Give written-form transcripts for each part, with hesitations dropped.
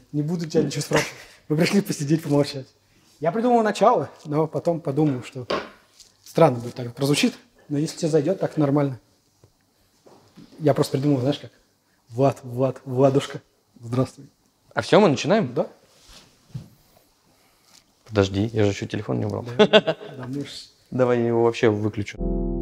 Не буду тебя ничего спрашивать. Мы пришли посидеть, помолчать. Я придумал начало, но потом подумал, что странно будет так прозвучит, но если тебе зайдет, так нормально. Я просто придумал, знаешь как? Владушка. Здравствуй. А все, мы начинаем? Да? Подожди, я же еще телефон не убрал. Да, можешь. Давай я его вообще выключу.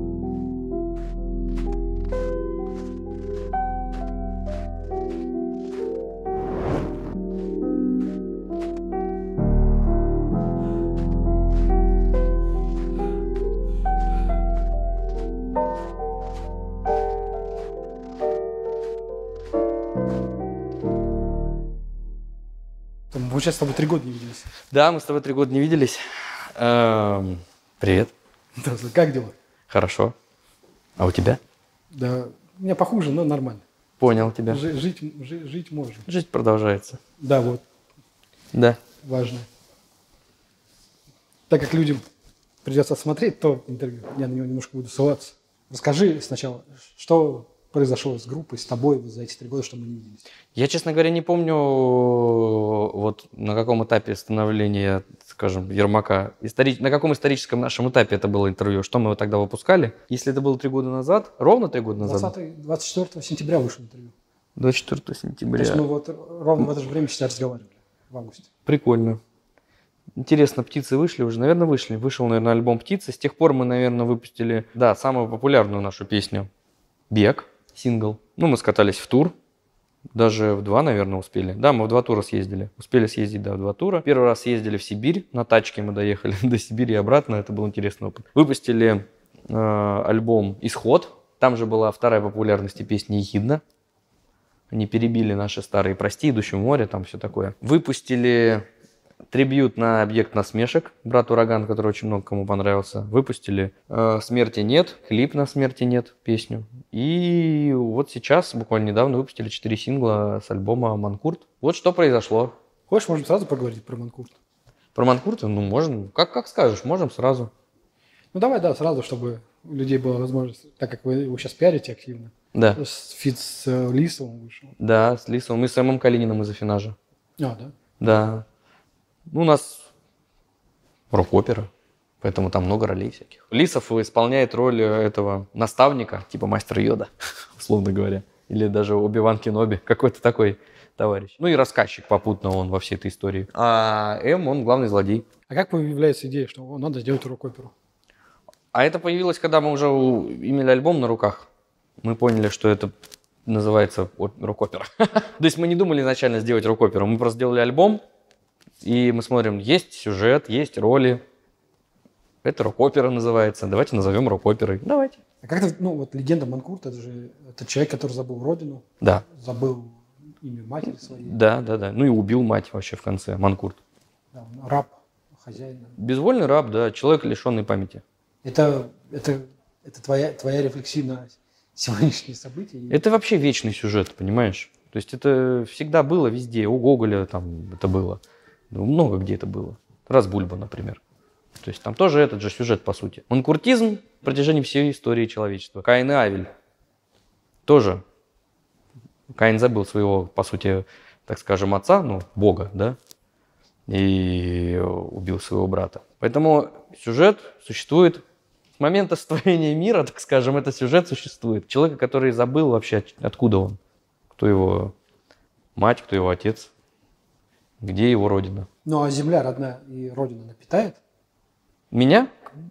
Мы сейчас с тобой 3 года не виделись. Да, мы с тобой 3 года не виделись. Привет. Здравствуй, как дела? Хорошо. А у тебя? Да, у меня похуже, но нормально. Понял тебя. Жить можно. Жизнь продолжается. Да, вот, Да. важно. Так как людям придется смотреть то интервью, я на него немножко буду ссылаться. Расскажи сначала, что произошло с группой, с тобой за эти 3 года, что мы не виделись. Я, честно говоря, не помню, вот на каком этапе становления, скажем, Ермака, на каком историческом нашем этапе это было интервью, что мы его тогда выпускали. Если это было 3 года назад, ровно 3 года назад? 24 сентября вышло интервью. 24 сентября. То есть мы вот ровно в это же время сейчас разговаривали, в августе. Прикольно. Интересно, птицы вышли уже? Наверное, вышли. Вышел, наверное, альбом «Птицы». С тех пор мы, наверное, выпустили, да, самую популярную нашу песню «Бег», сингл. Ну, мы скатались в тур. Даже в 2, наверное, успели. Да, мы в 2 тура съездили. Успели съездить, да, в 2 тура. Первый раз съездили в Сибирь. На тачке мы доехали до Сибири и обратно. Это был интересный опыт. Выпустили альбом «Исход». Там же была вторая популярность песня «Ехидна». Они перебили наши старые «Прости», «Идущий в море», там все такое. Выпустили трибьют на «Объект насмешек», брат Ураган, который очень много кому понравился. Выпустили «Смерти нет», клип на «Смерти нет», песню. И вот сейчас, буквально недавно, выпустили 4 сингла с альбома «Манкурт». Вот что произошло. Хочешь, можем сразу поговорить про Манкурт? Про «Манкурт»? Ну, можно. Как скажешь, можем сразу. Ну, давай, да, сразу, чтобы у людей была возможность, так как вы его сейчас пиарите активно. Да. Фит с Лисовым вышел. Да, с Лисовым и с Эмом Калининым из «Афинажа». А, да? Да. Ну, у нас рок-опера, поэтому там много ролей всяких. Лисов исполняет роль этого наставника, типа мастера Йода, условно говоря. Или даже Оби-Ван Кеноби, какой-то такой товарищ. Ну и рассказчик попутно он во всей этой истории. А Эм, он главный злодей. А как появляется идея, что надо сделать рок-оперу? А это появилось, когда мы уже имели альбом на руках. Мы поняли, что это называется рок-опера. То есть мы не думали изначально сделать рок-оперу, мы просто сделали альбом. И мы смотрим, есть сюжет, есть роли. Это рок-опера называется. Давайте назовем рок-оперой. Давайте. А как-то, вот легенда Манкурта, это человек, который забыл родину. Да. Забыл имя матери своей. Да. Ну и убил мать вообще в конце, Манкурт. Да, раб, хозяин. Безвольный раб, да, человек, лишенный памяти. Это твоя рефлексия на сегодняшние события? Это вообще вечный сюжет, понимаешь? То есть это всегда было везде. У Гоголя там это было. Много где это было. Разбульба, например. То есть там тоже этот же сюжет, по сути. Манкуртизм в протяжении всей истории человечества. Каин и Авель. Тоже. Каин забыл своего, по сути, так скажем, отца, Бога, да? И убил своего брата. Поэтому сюжет существует. С момента сотворения мира, так скажем, этот сюжет существует. Человека, который забыл вообще, откуда он. Кто его мать, кто его отец. Где его родина? Ну, а земля родная и родина, она питает? Меня?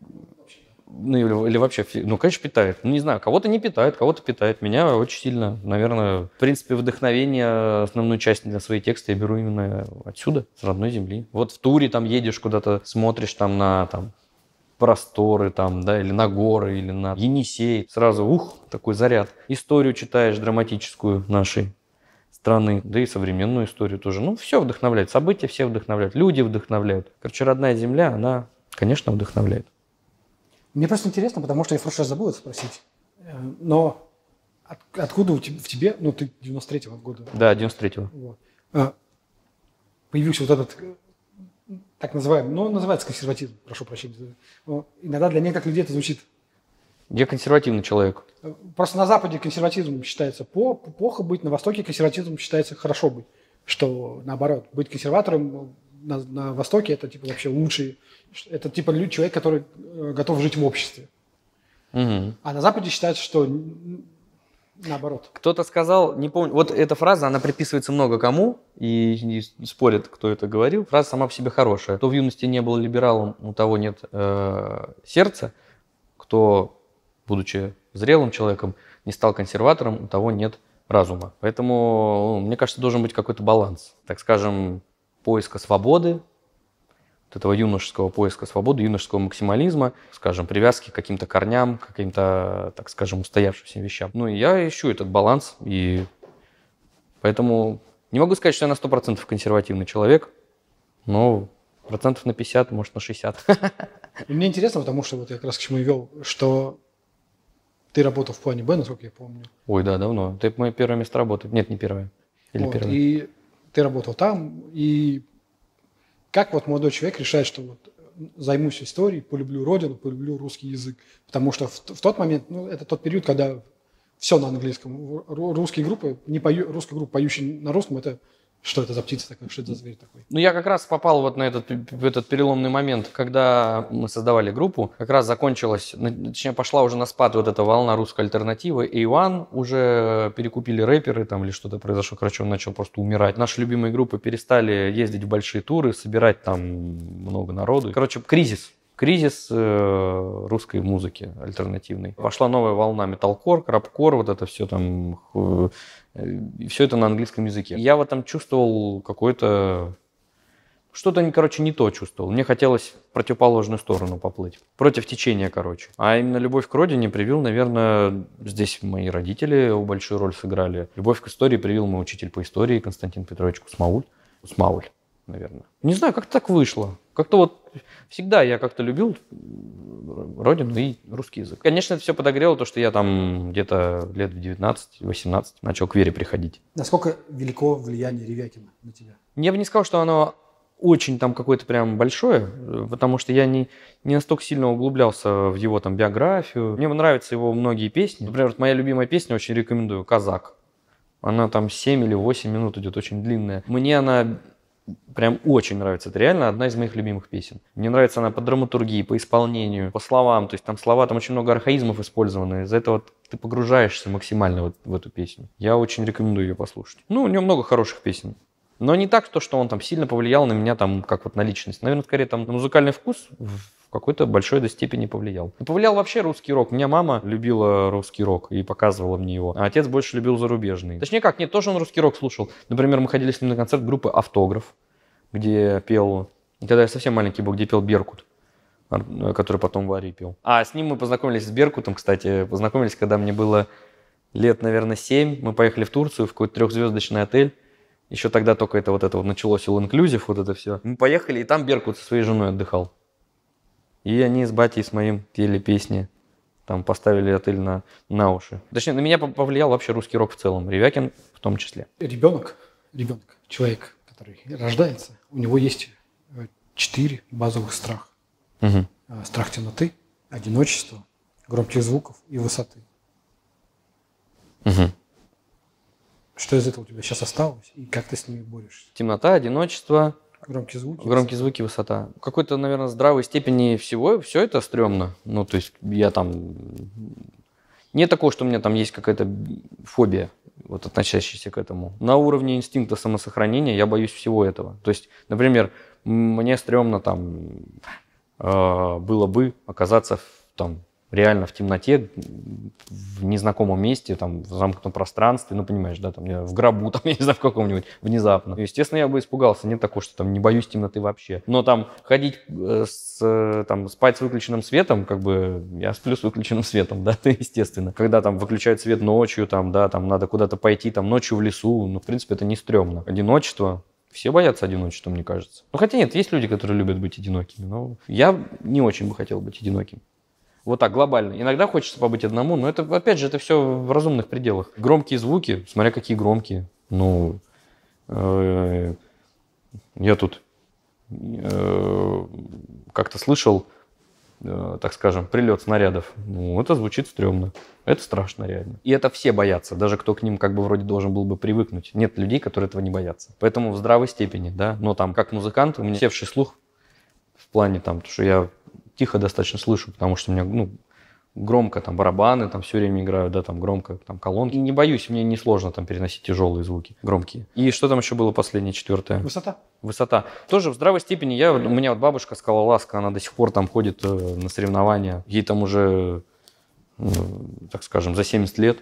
Ну, или вообще, конечно, питает. Ну, не знаю, кого-то не питает, кого-то питает. Меня очень сильно, наверное, в принципе, вдохновение, основную часть для своих текстов я беру именно отсюда, с родной земли. Вот в туре там едешь куда-то, смотришь там на просторы там, да, или на горы, или на Енисей. Сразу, такой заряд. Историю читаешь драматическую нашей страны, да и современную историю тоже. Все вдохновляет, события все вдохновляют, люди вдохновляют. Короче, родная земля, она, конечно, вдохновляет. Мне просто интересно, потому что я в прошлый раз забыл это спросить. Но откуда в тебе, ты 93-го года. Да, 93-го. Вот, появился вот этот, так называемый, называется консерватизм, прошу прощения. Но иногда для некоторых людей это звучит. Я консервативный человек. Просто на Западе консерватизм считается плохо быть, на Востоке консерватизм считается хорошо быть. что наоборот, быть консерватором на Востоке это типа вообще лучший, это типа человек, который готов жить в обществе. Угу. А на Западе считается, что наоборот. Кто-то сказал, не помню, вот эта фраза, она приписывается много кому, и спорят, кто это говорил. Фраза сама по себе хорошая. Кто в юности не был либералом, у того нет сердца. Кто, будучи зрелым человеком, не стал консерватором, у того нет разума. Поэтому, мне кажется, должен быть какой-то баланс. Так скажем, поиска свободы, вот этого юношеского поиска свободы, юношеского максимализма, скажем, привязки к каким-то корням, к каким-то, так скажем, устоявшимся вещам. Ну, и я ищу этот баланс, и поэтому не могу сказать, что я на 100% консервативный человек, но процентов на 50, может, на 60. Мне интересно, потому что вот я как раз к чему и вел, что ты работал в плане Б, насколько я помню. Ой, да, давно. Это мое первое место работы. Нет, не первое. Или вот, первое. И ты работал там, и как вот молодой человек решает, что вот займусь историей, полюблю родину, полюблю русский язык? Потому что в тот момент, это тот период, когда все на английском. Русские группы, русская группа, поющая на русском, это что это за птица такая, что это за зверь такой? Ну, я как раз попал вот в этот переломный момент, когда мы создавали группу, как раз закончилась, точнее, пошла уже на спад вот эта волна русской альтернативы, и Иван уже перекупили рэперы там или что-то произошло, короче, он начал просто умирать. Наши любимые группы перестали ездить в большие туры, собирать там много народу. Короче, кризис русской музыки альтернативной. Пошла новая волна металкор, крабкор, вот это все там, все это на английском языке. Я в этом чувствовал что-то, короче, не то чувствовал. Мне хотелось в противоположную сторону поплыть. Против течения, короче. А именно любовь к родине привил, наверное, здесь мои родители большую роль сыграли. Любовь к истории привил мой учитель по истории Константин Петрович Кусмауль, наверное. Не знаю, как так вышло. Как-то вот всегда я как-то любил родину и русский язык. Конечно, это все подогрело то, что я там где-то лет в 19-18 начал к вере приходить. Насколько велико влияние Ревякина на тебя? Я бы не сказал, что оно очень там какое-то прям большое, потому что я не настолько сильно углублялся в его там биографию. Мне нравятся его многие песни. Например, вот моя любимая песня, очень рекомендую, «Казак». Она там 7 или 8 минут идет, очень длинная. Мне она прям очень нравится. Это реально одна из моих любимых песен. Мне нравится она по драматургии, по исполнению, по словам. То есть там слова, там очень много архаизмов использованы. Из-за этого ты погружаешься максимально вот в эту песню. Я очень рекомендую ее послушать. Ну, у него много хороших песен. Но не так, что он там сильно повлиял на меня, там, как вот на личность. Наверное, скорее там на музыкальный вкус в какой-то большой степени повлиял. И повлиял вообще русский рок. У меня мама любила русский рок и показывала мне его. А отец больше любил зарубежный. Точнее как, нет, тоже он русский рок слушал. Например, мы ходили с ним на концерт группы «Автограф», где пел, когда я совсем маленький был, где пел Беркут, который потом Варий пел. А с ним мы познакомились с Беркутом, кстати. Познакомились, когда мне было лет, наверное, 7. Мы поехали в Турцию, в какой-то 3-звездочный отель. Еще тогда только это вот началось, all inclusive, вот это все. Мы поехали, и там Беркут со своей женой отдыхал. И они с батей, с моим пели песни. Там поставили отель на уши. Точнее, на меня повлиял вообще русский рок в целом. Ревякин в том числе. Ребенок, человек, который рождается, у него есть 4 базовых страха. Угу. Страх темноты, одиночества, громких звуков и высоты. Угу. Что из этого у тебя сейчас осталось и как ты с ними борешься? Темнота, одиночество, громкие звуки, высота. В какой-то, наверное, здравой степени всего, все это стрёмно. Ну, то есть я там... Нет такого, что у меня там есть какая-то фобия, вот относящаяся к этому. На уровне инстинкта самосохранения я боюсь всего этого. То есть, например, мне стрёмно там было бы оказаться там реально в темноте, в незнакомом месте, там, в замкнутом пространстве, ну, понимаешь, да, там, в гробу, там, я не знаю, в каком-нибудь, внезапно. Естественно, я бы испугался, нет такого, что там не боюсь темноты вообще. Но там ходить, спать с выключенным светом, как бы, я сплю с выключенным светом, да, естественно. Когда там выключают свет ночью, там, да, там, надо куда-то пойти, там, ночью в лесу, ну, в принципе, это не стрёмно. Одиночество. Все боятся одиночества, мне кажется. Ну, хотя нет, есть люди, которые любят быть одинокими, но я не очень бы хотел быть одиноким. Вот так, глобально. Иногда хочется побыть одному, но это, опять же, это все в разумных пределах. Громкие звуки, смотря какие громкие. Ну, я тут как-то слышал так скажем, прилет снарядов. Ну, это звучит стрёмно. Это страшно реально. И это все боятся, даже кто к ним как бы вроде должен был бы привыкнуть. Нет людей, которые этого не боятся. Поэтому в здравой степени, да. Но там, как музыкант, у меня севший слух в плане там, что я тихо достаточно слышу, потому что у меня, ну, громко там барабаны там все время играют, да, там громко там колонки. Не боюсь, мне не сложно там переносить тяжелые звуки, громкие. И что там еще было последнее, четвертое? Высота. Высота. Тоже в здравой степени. У меня вот бабушка скалолазка, она до сих пор там ходит на соревнования. Ей там уже, так скажем, за 70 лет.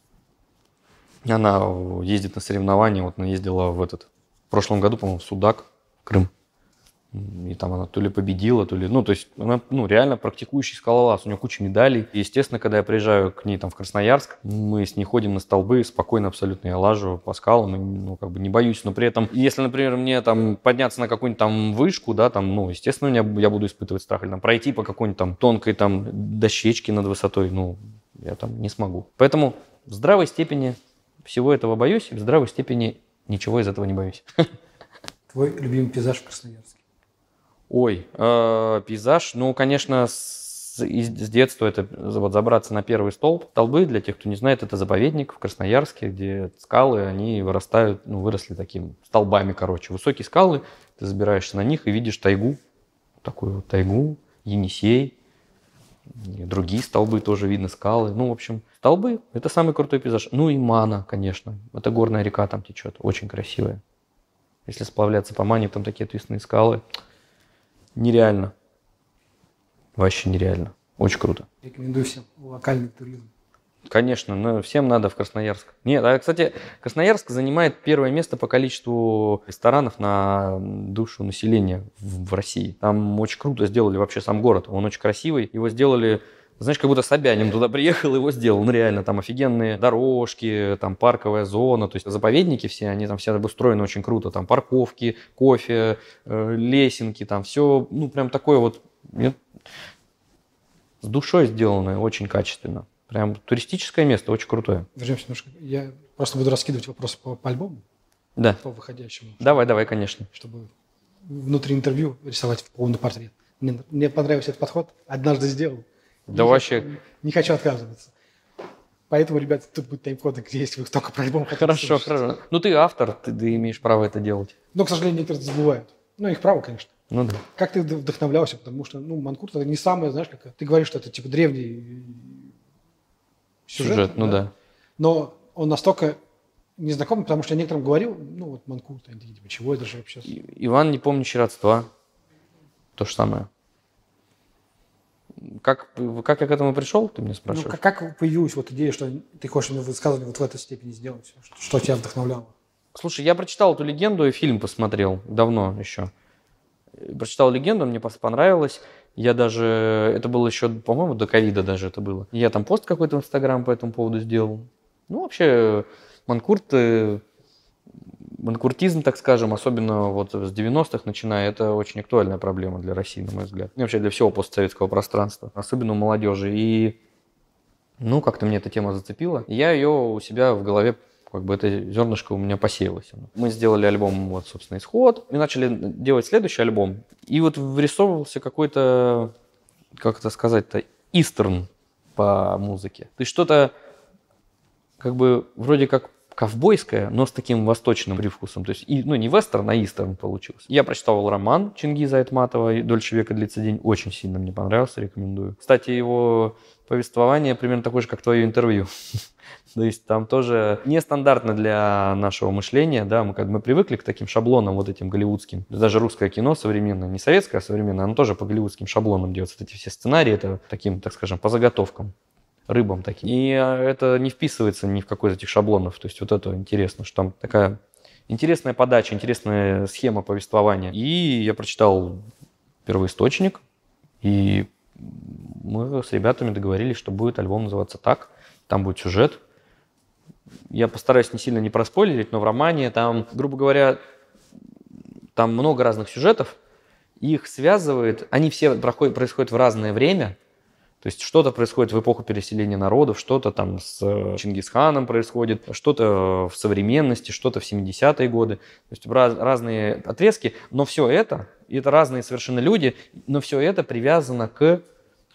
Она ездит на соревнования. Вот она ездила в прошлом году, по-моему, в Судак, в Крым. И там она то ли победила, то ли... Ну, то есть она, реально практикующий скалолаз. У нее куча медалей. И, естественно, когда я приезжаю к ней там в Красноярск, мы с ней ходим на столбы, спокойно абсолютно я лажу по скалам, и, как бы не боюсь. Но при этом, если, например, мне там подняться на какую-нибудь там вышку, да, там, естественно, я буду испытывать страх. Или там пройти по какой-нибудь там тонкой там дощечке над высотой, я там не смогу. Поэтому в здравой степени всего этого боюсь, и в здравой степени ничего из этого не боюсь. Твой любимый пейзаж в Красноярске? Ой, пейзаж, конечно, с детства это вот забраться на первый столб. Столбы, для тех, кто не знает, это заповедник в Красноярске, где скалы, они вырастают, выросли такими столбами, короче. Высокие скалы, ты забираешься на них и видишь тайгу, такую вот тайгу, Енисей, и другие столбы тоже видно, скалы. В общем, столбы – это самый крутой пейзаж. И Мана, конечно, это горная река там течет, очень красивая. Если сплавляться по Мане, там такие отвесные скалы. Нереально. Вообще нереально. Очень круто. Рекомендую всем локальный туризм. Конечно, но всем надо в Красноярск. Нет, кстати, Красноярск занимает первое место по количеству ресторанов на душу населения в России. Там очень круто сделали вообще сам город. Он очень красивый. Его сделали, знаешь, как будто Собянин туда приехал, его сделал. Реально, там офигенные дорожки, там парковая зона. То есть заповедники все, они там все обустроены очень круто. Там парковки, кофе, лесенки, там все, прям такое вот с душой сделанное, очень качественно. Прям туристическое место, очень крутое. Вернемся немножко. Я просто буду раскидывать вопросы по альбому. Да. По выходящему. Давай, конечно. Чтобы внутри интервью рисовать полный портрет. Мне понравился этот подход. Однажды сделал. Вообще... Не хочу отказываться. Поэтому, ребята, тут будет тайм-коды, где если вы только про альбом хотите Хорошо. Ты автор, ты имеешь право это делать. Но, к сожалению, некоторые забывают. Их право, конечно. Да. Как ты вдохновлялся? Потому что, Манкурт это не самое, знаешь, как ты говоришь, что это типа древний сюжет. Да. Но он настолько незнакомый, потому что я некоторым говорил, Манкурт, они такие, типа, чего это же вообще? Иван, не помнящий родства. То же самое. Как я к этому пришел, ты меня спрашиваешь? Как появилась идея, что ты хочешь высказывание в этой степени сделать? Что тебя вдохновляло? Слушай, я прочитал эту легенду и фильм посмотрел давно еще. Прочитал легенду, мне понравилось. Я даже, это было еще, по-моему, до ковида даже это было. Я там пост какой-то в Инстаграм по этому поводу сделал. Вообще, манкуртизм, так скажем, особенно с 90-х начиная, это очень актуальная проблема для России, на мой взгляд. И вообще для всего постсоветского пространства, особенно у молодежи. И, как-то мне эта тема зацепила. И я ее у себя в голове, это зернышко у меня посеялось. Мы сделали альбом, собственно, «Исход», и начали делать следующий альбом. И вырисовывался какой-то, как это сказать-то, истерн по музыке. То есть что-то, вроде как ковбойское, но с таким восточным привкусом. То есть, не вестерн, а истерн получился. Я прочитал роман Чингиза Айтматова «Дольше века длится день». Очень сильно мне понравился, рекомендую. Кстати, его повествование примерно такое же, как твое интервью. То есть там тоже нестандартно для нашего мышления, да, мы привыкли к таким шаблонам этим голливудским. Даже русское кино современное, не советское, а современное, оно тоже по голливудским шаблонам делается. Эти все сценарии, это таким, так скажем, по заготовкам, рыбам таким. И это не вписывается ни в какой из этих шаблонов. То есть это интересно, что там такая интересная подача, интересная схема повествования. И я прочитал первоисточник, и мы с ребятами договорились, что будет альбом называться так, там будет сюжет. Я постараюсь сильно не проспойлерить, но в романе там, грубо говоря, там много разных сюжетов, их связывает, они все происходят в разное время, то есть что-то происходит в эпоху переселения народов, что-то там с Чингисханом происходит, что-то в современности, что-то в 70-е годы, то есть разные отрезки, но все это разные совершенно люди, но все это привязано к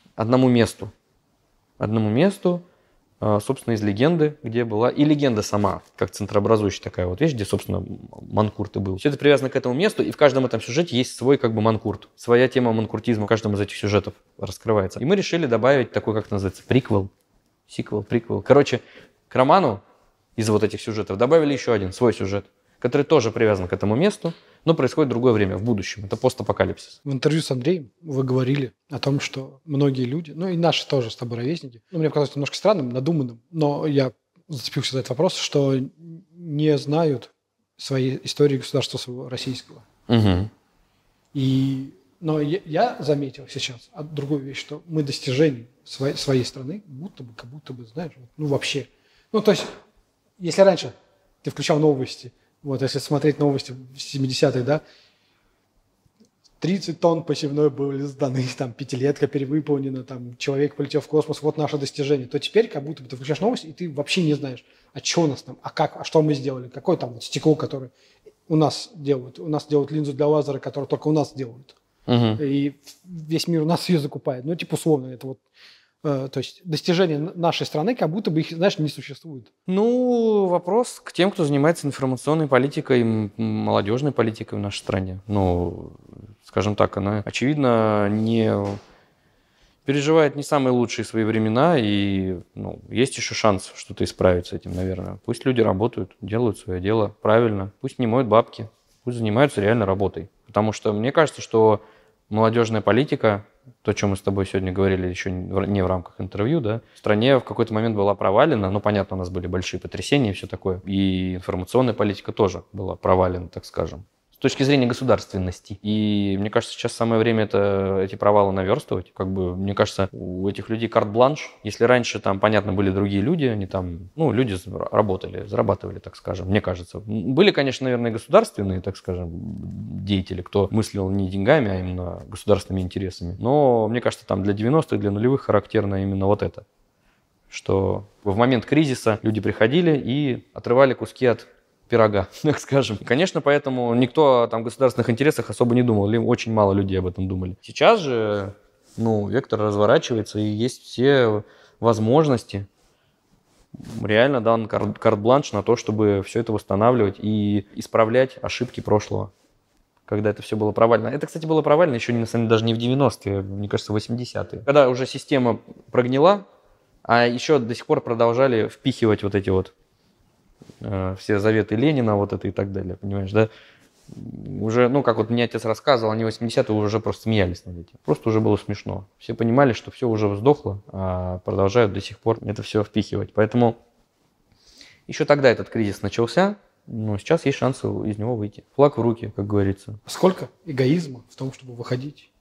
одному месту. Одному месту, собственно, из легенды, где была... И легенда сама, как центрообразующая такая вот вещь, где, собственно, манкурт и был. Все это привязано к этому месту, и в каждом этом сюжете есть свой как бы манкурт. Своя тема манкуртизма в каждом из этих сюжетов раскрывается. И мы решили добавить такой, как это называется, приквел. Сиквел, приквел. Короче, к роману из вот этих сюжетов добавили еще один свой сюжет, который тоже привязан к этому месту, но происходит в другое время, в будущем. Это постапокалипсис. В интервью с Андреем вы говорили о том, что многие люди, ну и наши тоже с тобой ровесники, ну, мне показалось немножко странным, надуманным, но я зацепился за этот вопрос, что не знают своей истории государства своего российского. Угу. Но я заметил сейчас другую вещь, что мы достижений своей страны как будто бы, знаешь, ну вообще. Ну, то есть, если раньше ты включал новости, вот, если смотреть новости в 70-х, да, 30 тонн посевной были сданы, там, пятилетка перевыполнена, там, человек полетел в космос, вот наше достижение, то теперь как будто бы ты включаешь новости, и ты вообще не знаешь, а что у нас там, а как, а что мы сделали, какое там вот стекло, которое у нас делают линзу для лазера, которую только у нас делают. Угу. И весь мир у нас ее закупает. Ну, типа, условно, это вот, то есть достижения нашей страны, как будто бы их, знаешь, не существует. Ну, вопрос к тем, кто занимается информационной политикой, молодежной политикой в нашей стране. Ну, скажем так, она, очевидно, не переживает не самые лучшие свои времена, и есть еще шанс что-то исправить с этим, наверное. Пусть люди работают, делают свое дело правильно, пусть не моют бабки, пусть занимаются реально работой. Потому что мне кажется, что молодежная политика, то, о чем мы с тобой сегодня говорили, еще не в рамках интервью, да, в стране в какой-то момент была провалена, ну, понятно, у нас были большие потрясения и все такое, и информационная политика тоже была провалена, так скажем, с точки зрения государственности. И мне кажется, сейчас самое время эти провалы наверстывать. Как бы, мне кажется, у этих людей карт-бланш. Если раньше там, понятно, были другие люди, они там, люди работали, зарабатывали, так скажем, мне кажется. Были, конечно, наверное, государственные, так скажем, деятели, кто мыслил не деньгами, а именно государственными интересами. Но, мне кажется, там для 90-х, для нулевых характерно именно вот это. Что в момент кризиса люди приходили и отрывали куски от пирога, так скажем. И, конечно, поэтому никто там в государственных интересах особо не думал, или очень мало людей об этом думали. Сейчас же, вектор разворачивается, и есть все возможности, реально дан карт-бланш на то, чтобы все это восстанавливать и исправлять ошибки прошлого, когда это все было провально. Это, кстати, было провально еще на самом деле даже не в 90-е, мне кажется, в 80-е. Когда уже система прогнила, а еще до сих пор продолжали впихивать вот эти вот все заветы Ленина, вот это и так далее, понимаешь, да? Уже, как вот мне отец рассказывал, они 80-е уже просто смеялись над этим. Просто уже было смешно. Все понимали, что все уже сдохло, а продолжают до сих пор это все впихивать. Поэтому еще тогда этот кризис начался, но сейчас есть шанс из него выйти. Флаг в руки, как говорится. Сколько эгоизма в том, чтобы выходить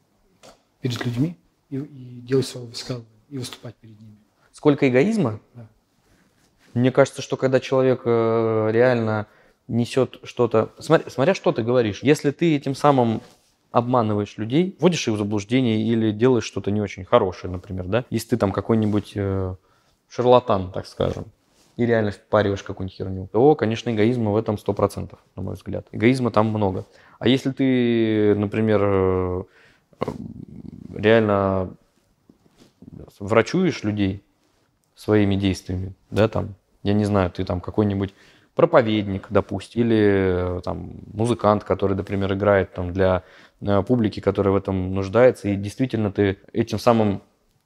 перед людьми и делать свое высказывание, и выступать перед ними? Сколько эгоизма? Да. Мне кажется, что когда человек реально несет что-то... Смотря что ты говоришь. Если ты этим самым обманываешь людей, вводишь их в заблуждение или делаешь что-то не очень хорошее, например, да? Если ты там какой-нибудь шарлатан, так скажем, и реально впариваешь какую-нибудь херню, то, конечно, эгоизма в этом 100%, на мой взгляд. Эгоизма там много. А если ты, например, реально врачуешь людей своими действиями, да, там, я не знаю, ты там какой-нибудь проповедник, допустим, или там музыкант, который, например, играет там для публики, которая в этом нуждается, и действительно ты этим самым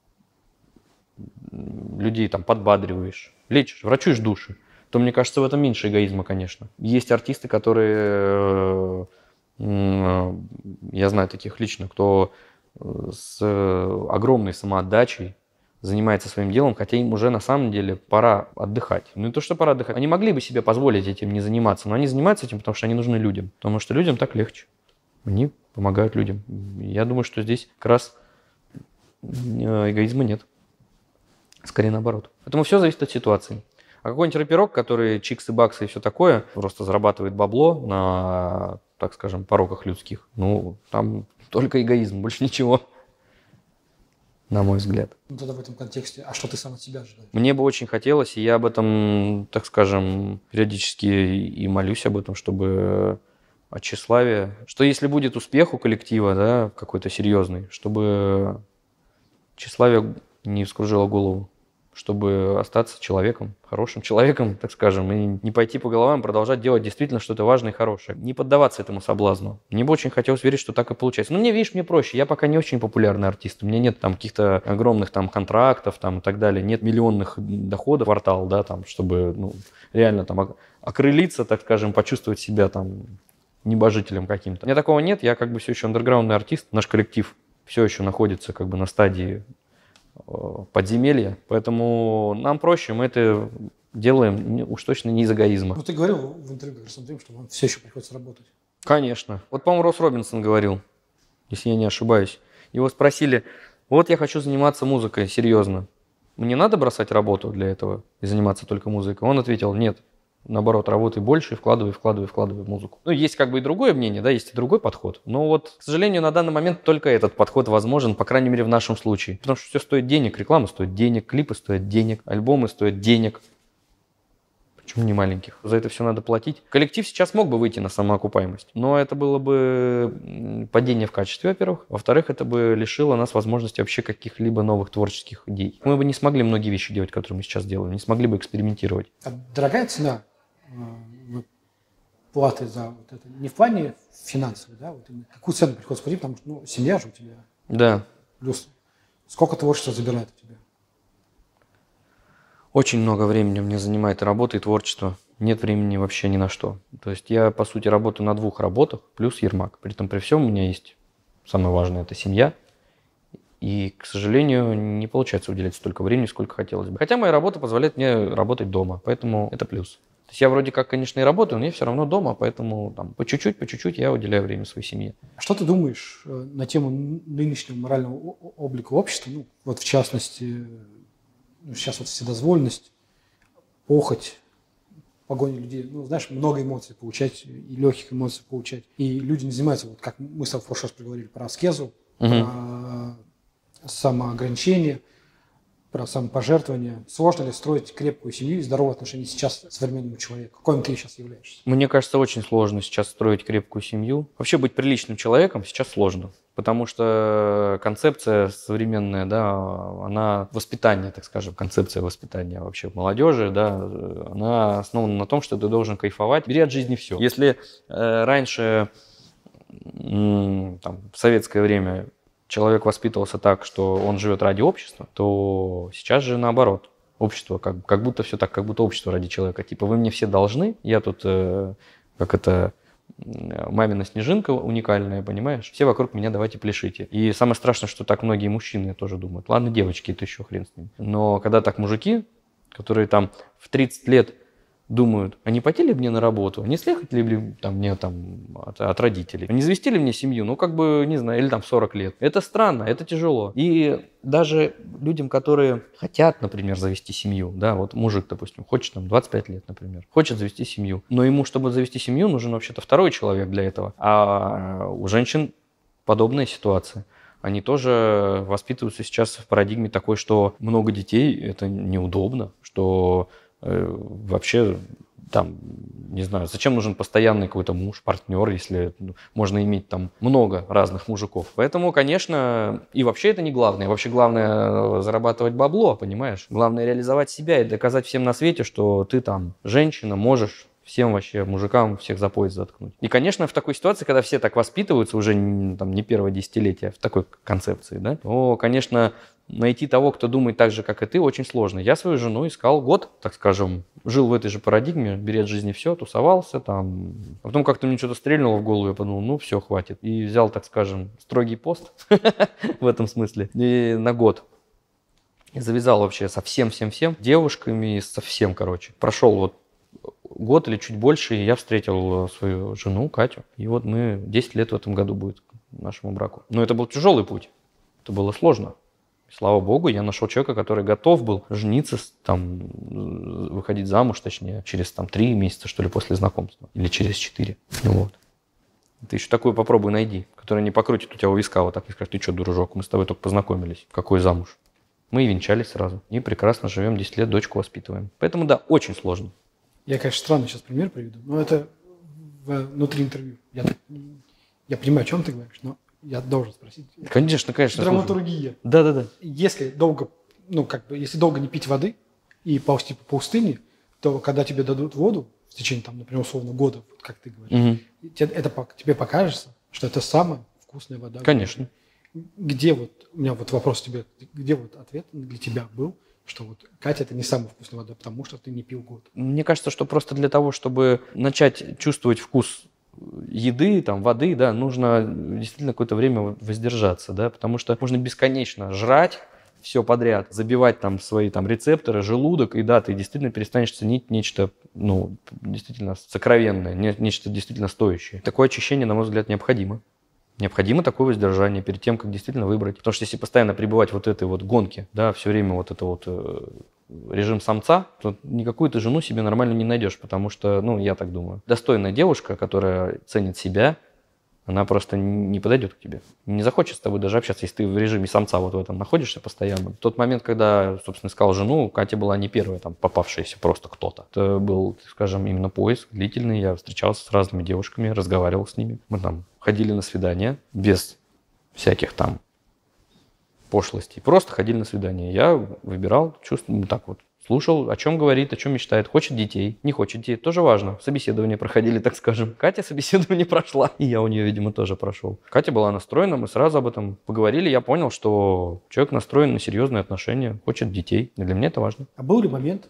людей там подбадриваешь, лечишь, врачуешь души, то, мне кажется, в этом меньше эгоизма, конечно. Есть артисты, которые, я знаю таких лично, кто с огромной самоотдачей занимается своим делом, хотя им уже на самом деле пора отдыхать. Ну не то, что пора отдыхать. Они могли бы себе позволить этим не заниматься, но они занимаются этим, потому что они нужны людям. Потому что людям так легче. Они помогают людям. Я думаю, что здесь как раз эгоизма нет. Скорее наоборот. Поэтому все зависит от ситуации. А какой-нибудь рэперок, который чиксы, баксы и все такое, просто зарабатывает бабло на, так скажем, пороках людских, там только эгоизм, больше ничего. На мой взгляд. Тогда в этом контексте, а что ты сам от себя ожидаешь? Мне бы очень хотелось, и я об этом, так скажем, периодически и молюсь об этом, чтобы от тщеславия, что если будет успех у коллектива, да, какой-то серьезный, чтобы тщеславие не вскружило голову, чтобы остаться человеком, хорошим человеком, так скажем, и не пойти по головам, продолжать делать действительно что-то важное и хорошее. Не поддаваться этому соблазну. Мне бы очень хотелось верить, что так и получается. Но мне, видишь, мне проще. Я пока не очень популярный артист. У меня нет там каких-то огромных там контрактов там и так далее. Нет миллионных доходов в квартал, да, там, чтобы реально там окрылиться, так скажем, почувствовать себя там небожителем каким-то. У меня такого нет. Я как бы все еще андерграундный артист. Наш коллектив все еще находится как бы на стадии подземелья, поэтому нам проще, мы это делаем уж точно не из эгоизма. Ну, ты говорил в интервью, что вам все еще приходится работать. Конечно. Вот, по-моему, Росс Робинсон говорил, если я не ошибаюсь. Его спросили, вот я хочу заниматься музыкой, серьезно. Мне надо бросать работу для этого и заниматься только музыкой? Он ответил, нет. Наоборот, работай больше и вкладывай в музыку. Ну, есть как бы и другое мнение, да, есть и другой подход. Но вот, к сожалению, на данный момент только этот подход возможен, по крайней мере, в нашем случае. Потому что все стоит денег, реклама стоит денег, клипы стоят денег, альбомы стоят денег. Причем не маленьких. За это все надо платить. Коллектив сейчас мог бы выйти на самоокупаемость, но это было бы падение в качестве, во-первых. Во-вторых, это бы лишило нас возможности вообще каких-либо новых творческих идей. Мы бы не смогли многие вещи делать, которые мы сейчас делаем, не смогли бы экспериментировать. А дорогая цена платы за вот это, не в плане финансовой, да, вот какую цену приходится платить, потому что семья же у тебя. Да. Плюс сколько творчества забирает у тебя? Очень много времени у меня занимает и работа, и творчество. Нет времени вообще ни на что. То есть я, по сути, работаю на 2 работах, плюс Ермак. При этом при всем у меня есть самое важное – это семья. И, к сожалению, не получается уделять столько времени, сколько хотелось бы. Хотя моя работа позволяет мне работать дома, поэтому это плюс. То есть я вроде как, конечно, и работаю, но я все равно дома, поэтому там, по чуть-чуть я уделяю время своей семье. А что ты думаешь на тему нынешнего морального облика общества? Ну, вот в частности, сейчас вот вседозволенность, похоть, погоня людей. Ну, знаешь, много эмоций получать, и легких эмоций получать. И люди не занимаются, вот как мы с тобой в прошлый раз поговорили, про аскезу, про самоограничение, про самопожертвование. Сложно ли строить крепкую семью и здоровые отношения сейчас современному человеку? Каким ты сейчас являешься? Мне кажется, очень сложно сейчас строить крепкую семью. Вообще быть приличным человеком сейчас сложно. Потому что концепция современная, да, она воспитание, так скажем, концепция воспитания вообще молодежи, да, она основана на том, что ты должен кайфовать. Бери от жизни все. Если раньше, там, в советское время человек воспитывался так, что он живет ради общества, то сейчас же наоборот. Общество, как будто все так, как будто общество ради человека. Типа, вы мне все должны, я тут, как это, мамина снежинка уникальная, понимаешь? Все вокруг меня давайте пляшите. И самое страшное, что так многие мужчины тоже думают. Ладно, девочки, это еще хрен с ними. Но когда так мужики, которые там в 30 лет думают, а не пойти ли мне на работу, а не слехать ли мне там от родителей, а не завести ли мне семью, ну как бы, не знаю, или там 40 лет. Это странно, это тяжело. И даже людям, которые хотят, например, завести семью, да, вот мужик, допустим, хочет там 25 лет, например, хочет завести семью, но ему, чтобы завести семью, нужен вообще-то второй человек для этого. А у женщин подобная ситуация. Они тоже воспитываются сейчас в парадигме такой, что много детей – это неудобно, что вообще, там, не знаю, зачем нужен постоянный какой-то муж, партнер, если можно иметь там много разных мужиков. Поэтому, конечно, и вообще это не главное. Вообще главное зарабатывать бабло, понимаешь? Главное реализовать себя и доказать всем на свете, что ты там женщина, можешь всем вообще мужикам всех за пояс заткнуть. И, конечно, в такой ситуации, когда все так воспитываются, уже там, не первое десятилетие в такой концепции, да, то, конечно, найти того, кто думает так же, как и ты, очень сложно. Я свою жену искал год, так скажем, жил в этой же парадигме, бери от жизни все, тусовался там. А потом как-то мне что-то стрельнуло в голову, я подумал, ну все, хватит. И взял, так скажем, строгий пост в этом смысле и на год. И завязал вообще со всем-всем-всем, девушками, совсем, короче. Прошел вот год или чуть больше, и я встретил свою жену, Катю. И вот мы 10 лет в этом году будет нашему браку. Но это был тяжелый путь, это было сложно. Слава богу, я нашел человека, который готов был жениться, там, выходить замуж, точнее, через там, 3 месяца, что ли, после знакомства. Или через 4. Вот. Ты еще такую попробуй найди, которая не покрутит у тебя у виска вот так и скажет, ты что, дружок, мы с тобой только познакомились. Какой замуж? Мы и венчались сразу. И прекрасно живем 10 лет, дочку воспитываем. Поэтому, да, очень сложно. Я, конечно, странный сейчас пример приведу, но это внутри интервью. Я понимаю, о чем ты говоришь, но я должен спросить. Конечно, конечно. Драматургия. Да. Если долго, если долго не пить воды и ползти по пустыне, то когда тебе дадут воду в течение, там, например, условно года, вот как ты говоришь, тебе покажется, что это самая вкусная вода. Конечно. Где вот, у меня вот вопрос тебе, где вот ответ для тебя был, что вот Катя это не самая вкусная вода, потому что ты не пил год? Мне кажется, что просто для того, чтобы начать чувствовать вкус еды, там, воды, да, нужно действительно какое-то время воздержаться, да, потому что можно бесконечно жрать все подряд, забивать там свои там рецепторы, желудок, и да, ты действительно перестанешь ценить нечто, действительно сокровенное, нечто действительно стоящее. Такое очищение, на мой взгляд, необходимо. Необходимо такое воздержание перед тем, как действительно выбрать. Потому что если постоянно пребывать вот этой вот гонке, да, все время вот это вот режим самца, то никакую ты жену себе нормально не найдешь, потому что, я так думаю, достойная девушка, которая ценит себя, она просто не подойдет к тебе. Не захочет с тобой даже общаться, если ты в режиме самца вот в этом находишься постоянно. В тот момент, когда, собственно, искал жену, Катя была не первая там попавшаяся просто кто-то. Это был, скажем, именно поиск длительный. Я встречался с разными девушками, разговаривал с ними. Мы там ходили на свидания без всяких там пошлостей. Просто ходили на свидания. Я выбирал, так вот. Слушал, о чем говорит, о чем мечтает. Хочет детей, не хочет детей. Тоже важно. Собеседование проходили, так скажем. Катя собеседование прошла. И я у нее, видимо, тоже прошел. Катя была настроена, мы сразу об этом поговорили. Я понял, что человек настроен на серьезные отношения, хочет детей. И для меня это важно. А был ли момент,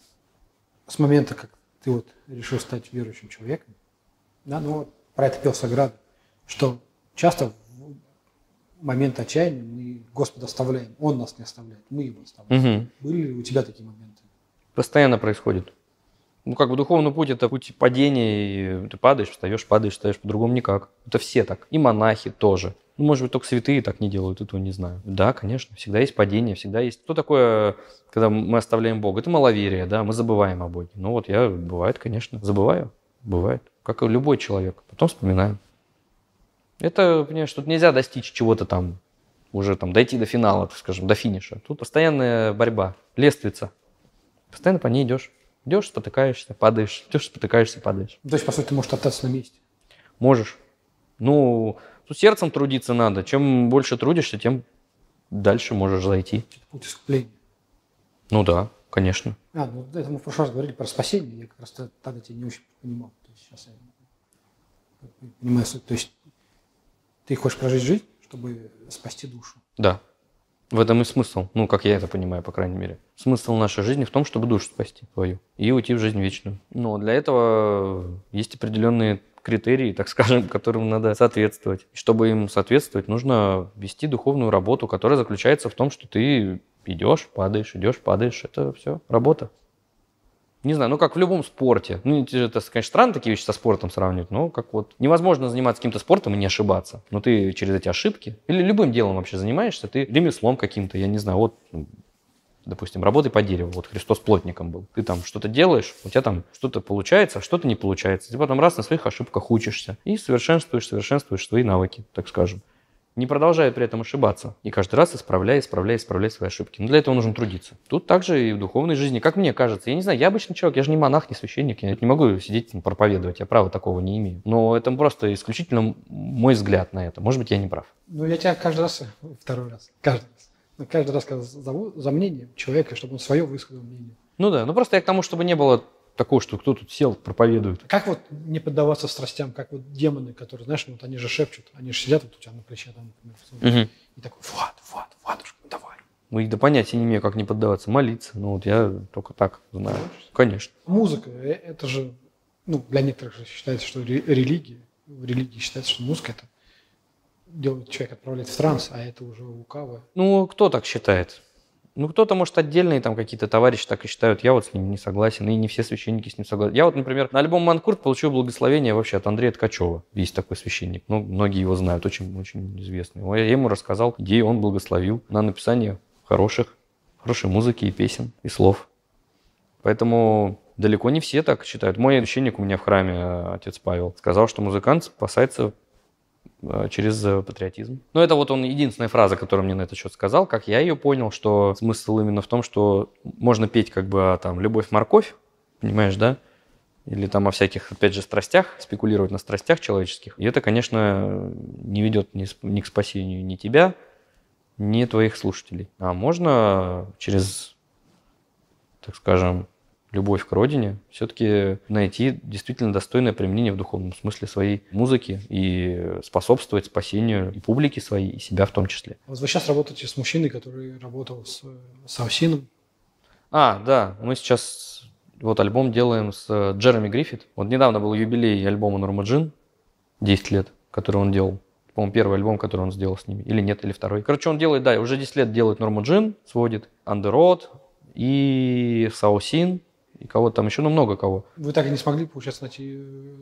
с момента, как ты вот решил стать верующим человеком, да, про это пел Саграда, что часто в момент отчаяния мы Господа оставляем, Он нас не оставляет, мы Его оставляем. Угу. Были ли у тебя такие моменты? Постоянно происходит. Как бы духовный путь – это путь падения, и ты падаешь, встаешь, по-другому никак. Это все так. И монахи тоже. Может быть, только святые так не делают, этого не знаю. Да, конечно, всегда есть падение, всегда есть. Что такое, когда мы оставляем Бога? Это маловерие, да, мы забываем о Боге. Бывает, конечно, забываю, бывает, как и любой человек. Потом вспоминаем. Это, понимаешь, тут нельзя достичь чего-то там, уже там дойти до финала, так скажем, до финиша. Тут постоянная борьба, лестница. Постоянно по ней идешь. Идешь, спотыкаешься, падаешь. Идешь, спотыкаешься, падаешь. То есть, по сути, ты можешь остаться на месте? Можешь. Тут сердцем трудиться надо. Чем больше трудишься, тем дальше можешь зайти. Это путь искупления. Да, конечно. Это мы в прошлый раз говорили про спасение. Я как раз тогда тебя не очень понимал. То есть сейчас я понимаю суть. То есть ты хочешь прожить жизнь, чтобы спасти душу. Да. В этом и смысл. Как я это понимаю, по крайней мере. Смысл нашей жизни в том, чтобы душу спасти твою и уйти в жизнь вечную. Но для этого есть определенные критерии, так скажем, которым надо соответствовать. И чтобы им соответствовать, нужно вести духовную работу, которая заключается в том, что ты идешь, падаешь. Это все работа. Не знаю, как в любом спорте. Это, конечно, странно такие вещи со спортом сравнивать, но невозможно заниматься каким-то спортом и не ошибаться. Но ты через эти ошибки, или любым делом вообще занимаешься, ты ремеслом каким-то, я не знаю, допустим, работай по дереву, Христос плотником был. Ты там что-то делаешь, у тебя там что-то получается, а что-то не получается. Ты потом раз на своих ошибках учишься и совершенствуешь свои навыки, так скажем. Не продолжая при этом ошибаться. И каждый раз исправляя свои ошибки. Но для этого нужно трудиться. Тут также и в духовной жизни, как мне кажется. Я не знаю, я обычный человек, я же не монах, не священник. Я не могу сидеть проповедовать, я права такого не имею. Но это просто исключительно мой взгляд на это. Может быть, я не прав. Я тебя каждый раз, когда зову за мнением человека, чтобы он свое высказал мнение. Просто я к тому, чтобы не было такого, что кто тут сел, проповедует. Как не поддаваться страстям, как демоны, которые, знаешь, они же шепчут, они же сидят у тебя на плече, там, например, и такой, Владушка, давай. Да понятия не имею, как не поддаваться, молиться. Я только так знаю. Конечно. Музыка, это же, для некоторых же считается, что религия. В религии считается, что музыка это делает человека отправлять в транс, а это уже лукавое. Кто так считает? Кто-то, может, отдельные там какие-то товарищи так и считают. Я с ним не согласен, и не все священники с ним согласны. Я например, на альбом «Манкурт» получил благословение вообще от Андрея Ткачева. Есть такой священник. Многие его знают, очень, очень известный. Я ему рассказал идею, он благословил на написание хорошей музыки и песен, и слов. Поэтому далеко не все так считают. Мой священник у меня в храме, отец Павел, сказал, что музыкант спасается через патриотизм. Это он единственная фраза, которую мне на этот счет сказал, как я ее понял, что смысл именно в том, что можно петь любовь-морковь, понимаешь, да? или там о всяких, опять же, страстях, спекулировать на страстях человеческих. И это, конечно, не ведет ни к спасению ни тебя, ни твоих слушателей. А можно через, так скажем, любовь к родине все-таки найти действительно достойное применение в духовном смысле своей музыки и способствовать спасению и публики своей, и себя в том числе. Вот вы сейчас работаете с мужчиной, который работал с Аусином. Да, мы сейчас вот альбом делаем с Джереми Гриффит. Вот недавно был юбилей альбома Нурмаджин, 10 лет, который он делал. По-моему, первый альбом, который он сделал с ними. Или нет, или второй. Короче, он делает, да, уже 10 лет делает Нурмаджин, сводит, On the Road и Саусин, и кого-то там еще, много кого. Вы так и не смогли, получается, найти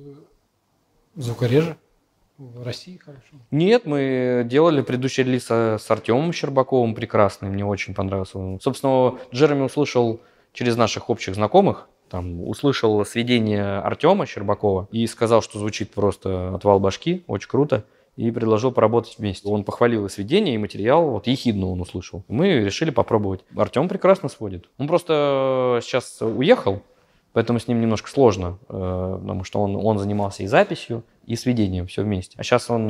звукорежа в России, хорошо? Нет, мы делали предыдущий релиз с Артемом Щербаковым, прекрасный, мне очень понравился. Собственно, Джереми услышал через наших общих знакомых, услышал сведение Артема Щербакова и сказал, что звучит просто отвал башки, очень круто, и предложил поработать вместе. Он похвалил и сведение, и материал, вот ехидно он услышал. Мы решили попробовать. Артем прекрасно сводит. Он просто сейчас уехал, поэтому с ним немножко сложно, потому что он занимался и записью, и сведением, все вместе. А сейчас он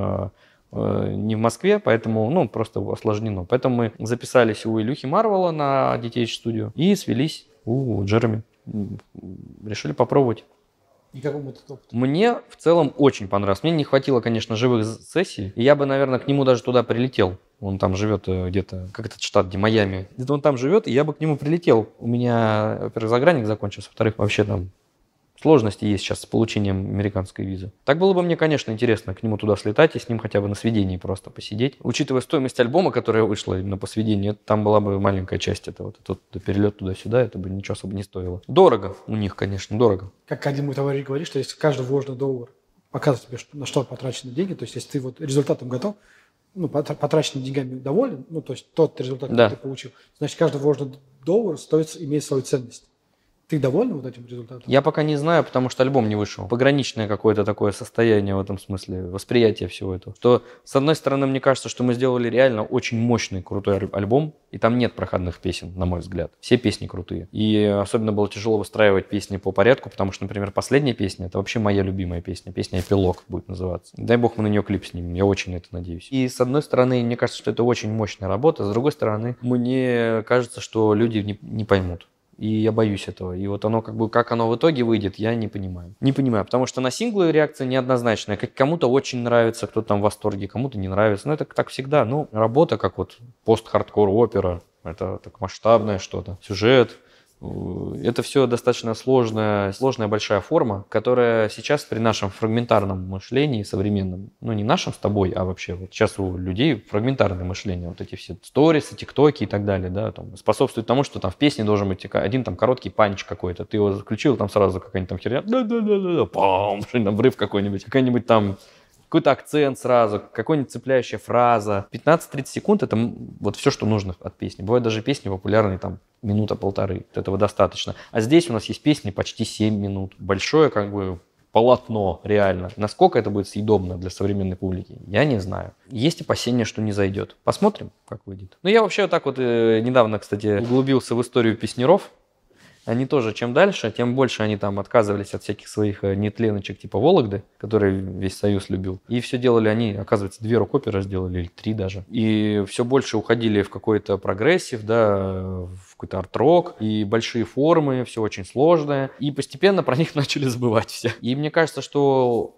не в Москве, поэтому просто осложнено. Поэтому мы записались у Илюхи Марвела на DTH студию и свелись у Джереми. Решили попробовать. И как вам этот опыт? Мне в целом очень понравилось. Мне не хватило, конечно, живых сессий. И я бы, наверное, к нему даже туда прилетел. Он там живет где-то, как этот штат, где Майами. Где-то он там живет, и я бы к нему прилетел. У меня, во-первых, загранник закончился, во-вторых, вообще там сложности есть сейчас с получением американской визы. Так было бы мне, конечно, интересно к нему туда слетать и с ним хотя бы на сведении просто посидеть. Учитывая стоимость альбома, которая вышла именно по сведению, там была бы маленькая часть этого. Тот перелет туда-сюда, это бы ничего особо не стоило. Дорого у них, конечно, дорого. Как один мой товарищ говорит, что если каждый вложенный доллар показывает тебе, на что потрачены деньги, то есть если ты вот результатом готов, потраченными деньгами доволен, то есть тот результат, который ты получил, значит, каждый вложенный доллар имеет свою ценность. Ты доволен вот этим результатом? Я пока не знаю, потому что альбом не вышел. Пограничное какое-то такое состояние в этом смысле, восприятие всего этого. Что, с одной стороны, мне кажется, что мы сделали реально очень мощный, крутой альбом, и там нет проходных песен, на мой взгляд. Все песни крутые. И особенно было тяжело выстраивать песни по порядку, потому что, например, последняя песня — это вообще моя любимая песня. Песня «Эпилог» будет называться. Дай бог мы на нее клип снимем, я очень на это надеюсь. И, с одной стороны, мне кажется, что это очень мощная работа, с другой стороны, мне кажется, что люди не поймут. И я боюсь этого. И вот оно как оно в итоге выйдет, я не понимаю. Не понимаю, потому что на синглы реакция неоднозначная. Кому-то очень нравится, кто-то там в восторге, кому-то не нравится. Это так всегда. Работа как вот пост-хардкор опера. Это так масштабное что-то. Сюжет. Это все достаточно сложная большая форма, которая сейчас при нашем фрагментарном мышлении современном, не нашем с тобой, а вообще вот сейчас у людей фрагментарное мышление, вот эти все сторисы, тиктоки и так далее, да, способствует тому, что там в песне должен быть один там короткий панч какой-то, ты его заключил, там сразу какая-нибудь там херня, пам, обрыв какой-нибудь там, какой-то акцент сразу, какая-нибудь цепляющая фраза. 15-30 секунд — это вот все, что нужно от песни. Бывают даже песни популярные там минута-полторы. Этого достаточно. А здесь у нас есть песни почти 7 минут. Большое полотно реально. Насколько это будет съедобно для современной публики, я не знаю. Есть опасения, что не зайдет. Посмотрим, как выйдет. Я вообще вот так вот недавно, кстати, углубился в историю песняров. Они тоже, чем дальше, тем больше они там отказывались от всяких своих нетленочек типа Вологды, которые весь Союз любил. И все делали они, оказывается, 2 рок-оперы сделали, или 3 даже. И все больше уходили в какой-то прогрессив, да, в какой-то арт-рок, и большие формы, все очень сложное. И постепенно про них начали забывать все. И мне кажется, что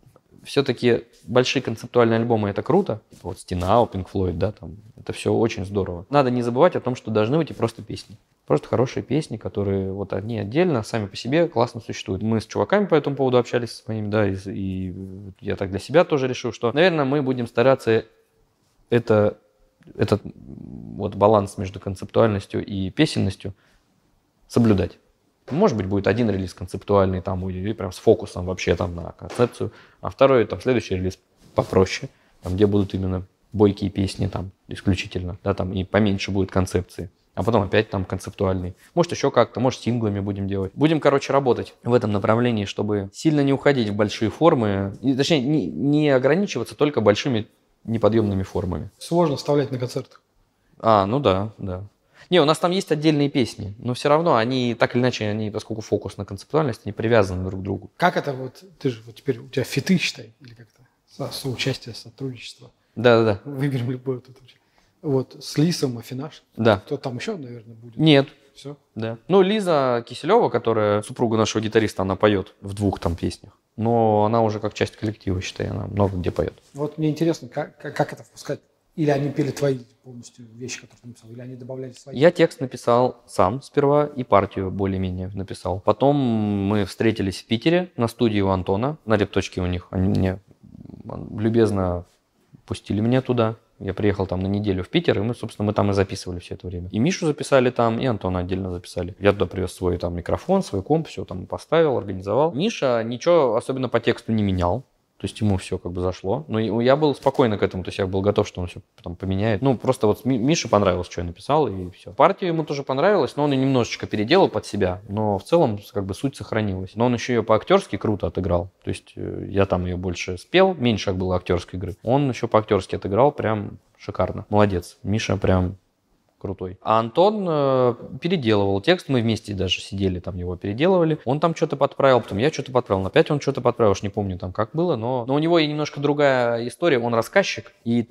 все-таки большие концептуальные альбомы — это круто. Вот «Стена» у Pink Floyd, да, это все очень здорово. Надо не забывать о том, что должны быть и просто песни. Просто хорошие песни, которые вот они отдельно, сами по себе классно существуют. Мы с чуваками по этому поводу общались с моими, да, и я так для себя тоже решил, что, наверное, мы будем стараться этот вот баланс между концептуальностью и песенностью соблюдать. Может быть, будет один релиз концептуальный, или прям с фокусом вообще на концепцию, а второй, следующий релиз попроще, где будут именно бойкие песни исключительно, да, и поменьше будет концепции. А потом опять концептуальный. Может, еще как-то, может, синглами будем делать. Будем, работать в этом направлении, чтобы сильно не уходить в большие формы, точнее, не ограничиваться только большими неподъемными формами. Сложно вставлять на концертах. Да. Не, у нас там есть отдельные песни, но все равно они, так или иначе, они, поскольку фокус на концептуальность, они привязаны друг к другу. Как это вот, ты же вот теперь, у тебя фиты, считай, или как-то, соучастие, сотрудничество. Да-да-да. Выберем любой тут. Вот, с Лисом, Афинаж. Да. Кто там еще, наверное, будет? Нет. Все? Да. Ну, Лиза Киселева, которая супруга нашего гитариста, она поет в 2 там песнях. Но она уже как часть коллектива, считай, она много где поет. Вот мне интересно, как это впускать? Или они пели твои полностью вещи, которые ты написал, или они добавляли свои? Я текст написал сам сперва и партию более-менее написал. Потом мы встретились в Питере на студии у Антона, на репточке у них. Они мне любезно пустили меня туда. Я приехал там на неделю в Питер, и мы, собственно, мы там и записывали все это время. И Мишу записали там, и Антона отдельно записали. Я туда привез свой там микрофон, свой комп, все там поставил, организовал. Миша ничего особенно по тексту не менял. То есть ему все как бы зашло. Но я был спокойно к этому, то есть я был готов, что он все потом поменяет. Ну, просто вот Мише понравилось, что я написал, и все. Партию ему тоже понравилось, но он ее немножечко переделал под себя. Но в целом как бы суть сохранилась. Но он еще ее по-актерски круто отыграл. То есть я там ее больше спел, меньше было актерской игры. Он еще по-актерски отыграл прям шикарно. Молодец. Миша прям крутой. А Антон переделывал текст, мы вместе даже сидели, там его переделывали. Он там что-то подправил, потом я что-то подправил, опять он что-то подправил, уж не помню там как было, но у него и немножко другая история, он рассказчик, и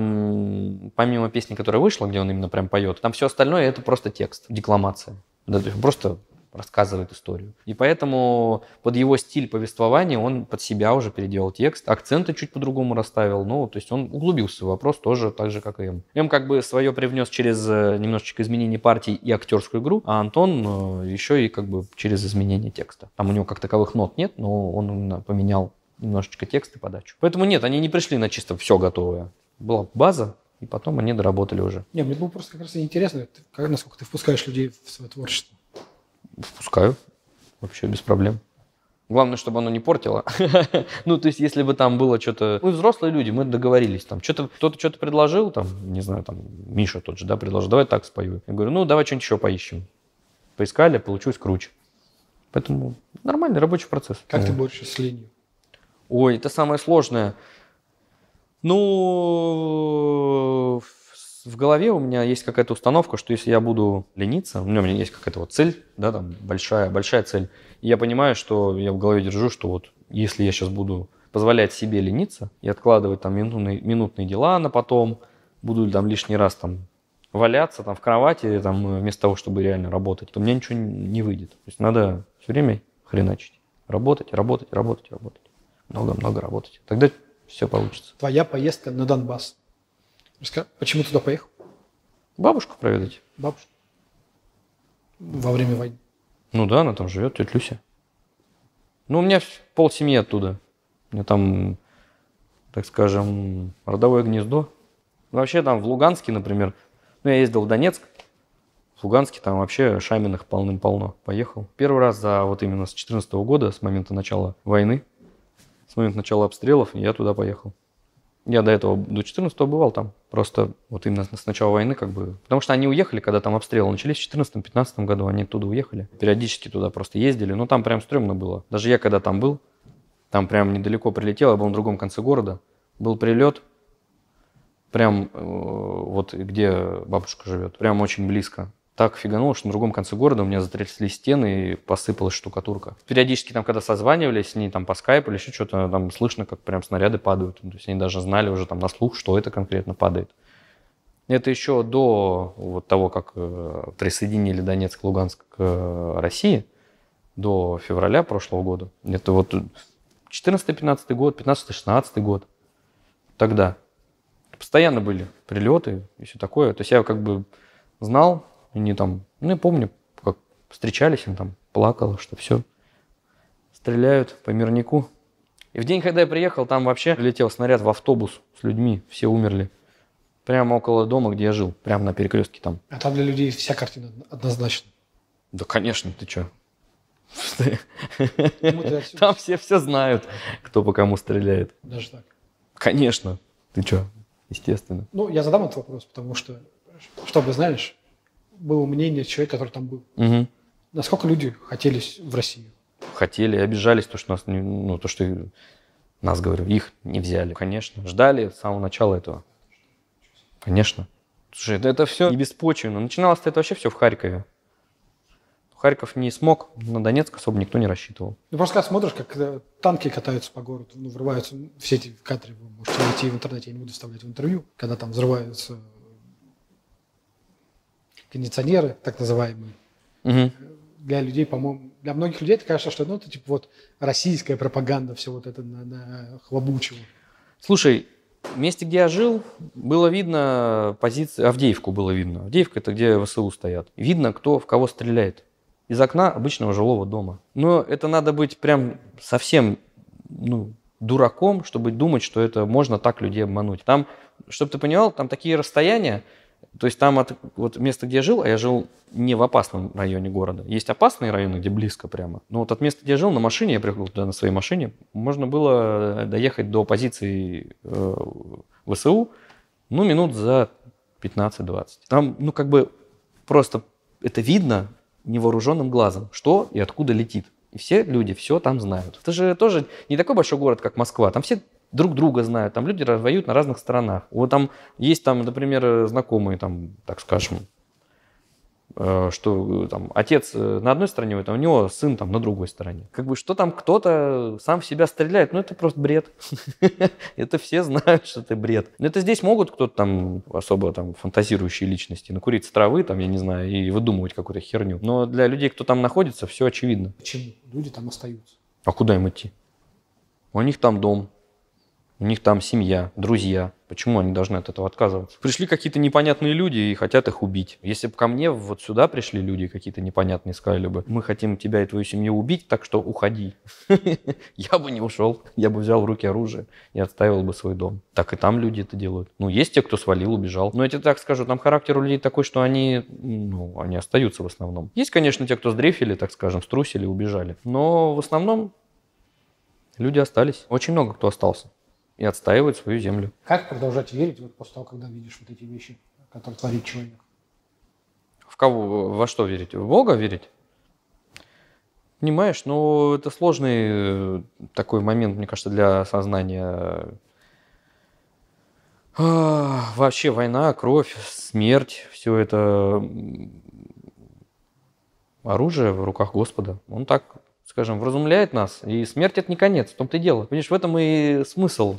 там помимо песни, которая вышла, где он именно прям поет, там все остальное это просто текст, декламация. Да, то есть просто рассказывает историю. И поэтому под его стиль повествования он под себя уже переделал текст, акценты чуть по-другому расставил, ну, то есть он углубился в вопрос тоже так же, как и М. М как бы свое привнес через немножечко изменение партий и актерскую игру, а Антон еще и как бы через изменение текста. Там у него как таковых нот нет, но он именно поменял немножечко текст и подачу. Поэтому нет, они не пришли на чисто все готовое. Была база, и потом они доработали уже. Не, мне было просто как раз интересно, насколько ты впускаешь людей в свое творчество. Впускаю. Вообще без проблем. Главное, чтобы оно не портило. Ну, то есть, если бы там было что-то... Мы взрослые люди, мы договорились. Там кто-то что-то предложил, там, не знаю, там, Миша тот же, да, предложил, давай так спою. Я говорю, ну, давай что-нибудь еще поищем. Поискали, получилось круче. Поэтому нормальный рабочий процесс. Как ты борешься с ленью? Ой, это самое сложное. Ну, в голове у меня есть какая-то установка, что если я буду лениться, у меня есть какая-то вот цель, да, там большая цель, и я понимаю, что я в голове держу, что вот если я сейчас буду позволять себе лениться и откладывать там минутные дела на потом, буду там лишний раз там валяться там в кровати там вместо того, чтобы реально работать, то у меня ничего не выйдет. То есть надо все время хреначить, работать. Много работать. Тогда все получится. Твоя поездка на Донбасс. Расскажи, почему туда поехал? Бабушку проведать. Бабушку? Во время войны? Ну да, она там живет, тетя Люся. Ну, у меня полсемьи оттуда. У меня там, так скажем, родовое гнездо. Вообще там в Луганске, например, ну, я ездил в Донецк. В Луганске там вообще Шаминых полным-полно. Поехал. Первый раз за вот именно с 2014 года, с момента начала войны, с момента начала обстрелов, я туда поехал. Я до этого, до 14-го бывал там. Просто вот именно с начала войны как бы... Потому что они уехали, когда там обстрелы начались в 2014-2015 году, они оттуда уехали. Периодически туда просто ездили, но там прям стрёмно было. Даже я когда там был, там прям недалеко прилетел, я был на другом конце города. Был прилет, прям вот где бабушка живет, прям очень близко. Так фигануло, что на другом конце города у меня затряслись стены и посыпалась штукатурка. Периодически там, когда созванивались с ней там по скайпу или еще что-то, там слышно, как прям снаряды падают. То есть они даже знали уже там на слух, что это конкретно падает. Это еще до вот того, как присоединили Донецк и Луганск к России, до февраля прошлого года. Это вот 14-15 год, 15-16 год. Тогда постоянно были прилеты и все такое. То есть я как бы знал, они там, ну, я помню, как встречались, он там плакал, что все, стреляют по мирнику. И в день, когда я приехал, там вообще прилетел снаряд в автобус с людьми, все умерли. Прямо около дома, где я жил, прямо на перекрестке там. А там для людей вся картина однозначна. Да, конечно, ты чё? Там все знают, кто по кому стреляет. Даже так? Конечно. Ты чё? Естественно. Ну, я задам этот вопрос, потому что, чтобы, знаешь, было мнение человека, который там был. Угу. Насколько люди хотели в Россию? Хотели, обижались, то, что нас не, ну, то, что нас, говорю, их не взяли. Конечно. Ждали с самого начала этого. Конечно. Слушай, это все не беспочвенно. Начиналось это вообще все в Харькове. Харьков не смог, на Донецк особо никто не рассчитывал. Ну, просто когда смотришь, как танки катаются по городу, ну, врываются, все эти кадры вы можете найти в интернете, я не буду вставлять в интервью, когда там взрываются кондиционеры, так называемые. Угу. Для людей, по-моему, для многих людей это кажется, что ну, это типа вот российская пропаганда, все вот это нахлобучило. Слушай, в месте, где я жил, было видно позиции, Авдеевку было видно. Авдеевка – это где ВСУ стоят. Видно, кто в кого стреляет. Из окна обычного жилого дома. Но это надо быть прям совсем дураком, чтобы думать, что это можно так людей обмануть. Там, чтобы ты понимал, там такие расстояния, то есть там вот место, где я жил, а я жил не в опасном районе города. Есть опасные районы, где близко прямо. Но вот от места, где я жил, на машине, я приехал туда на своей машине, можно было доехать до позиции ВСУ, минут за 15-20. Там, просто это видно невооруженным глазом, что и откуда летит. И все люди все там знают. Это же тоже не такой большой город, как Москва. Там все друг друга знают. Там люди воюют на разных сторонах. Вот там есть, например, знакомые, так скажем, что там отец на одной стороне, у него сын на другой стороне. Что там кто-то сам в себя стреляет, это просто бред. Это все знают, что это бред. Это здесь могут кто-то особо фантазирующие личности накуриться травы, я не знаю, и выдумывать какую-то херню. Но для людей, кто там находится, все очевидно. Почему? Люди там остаются. А куда им идти? У них там дом. У них там семья, друзья. Почему они должны от этого отказываться? Пришли какие-то непонятные люди и хотят их убить. Если бы ко мне вот сюда пришли люди какие-то непонятные, сказали бы, мы хотим тебя и твою семью убить, так что уходи. Я бы не ушел. Я бы взял в руки оружие и отстаивал бы свой дом. Так и там люди это делают. Есть те, кто свалил, убежал. Но я тебе так скажу, там характер у людей такой, что они остаются в основном. Есть, конечно, те, кто сдрефили, так скажем, струсили, убежали. Но в основном люди остались. Очень много кто остался. И отстаивают свою землю. Как продолжать верить после того, когда видишь вот эти вещи, которые творит человек? В кого? Во что верить? В Бога верить? Понимаешь, это сложный такой момент, мне кажется, для осознания. Вообще война, кровь, смерть, все это оружие в руках Господа. Он так, скажем, вразумляет нас, и смерть – это не конец, в том-то и дело. Понимаешь, в этом и смысл,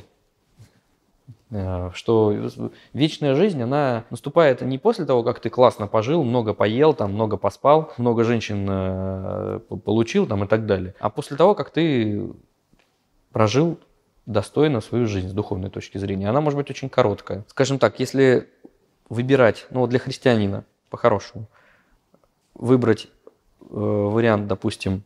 что вечная жизнь, она наступает не после того, как ты классно пожил, много поел, много поспал, много женщин получил и так далее, а после того, как ты прожил достойно свою жизнь с духовной точки зрения. Она может быть очень короткая. Скажем так, если выбирать, для христианина по-хорошему, выбрать вариант, допустим,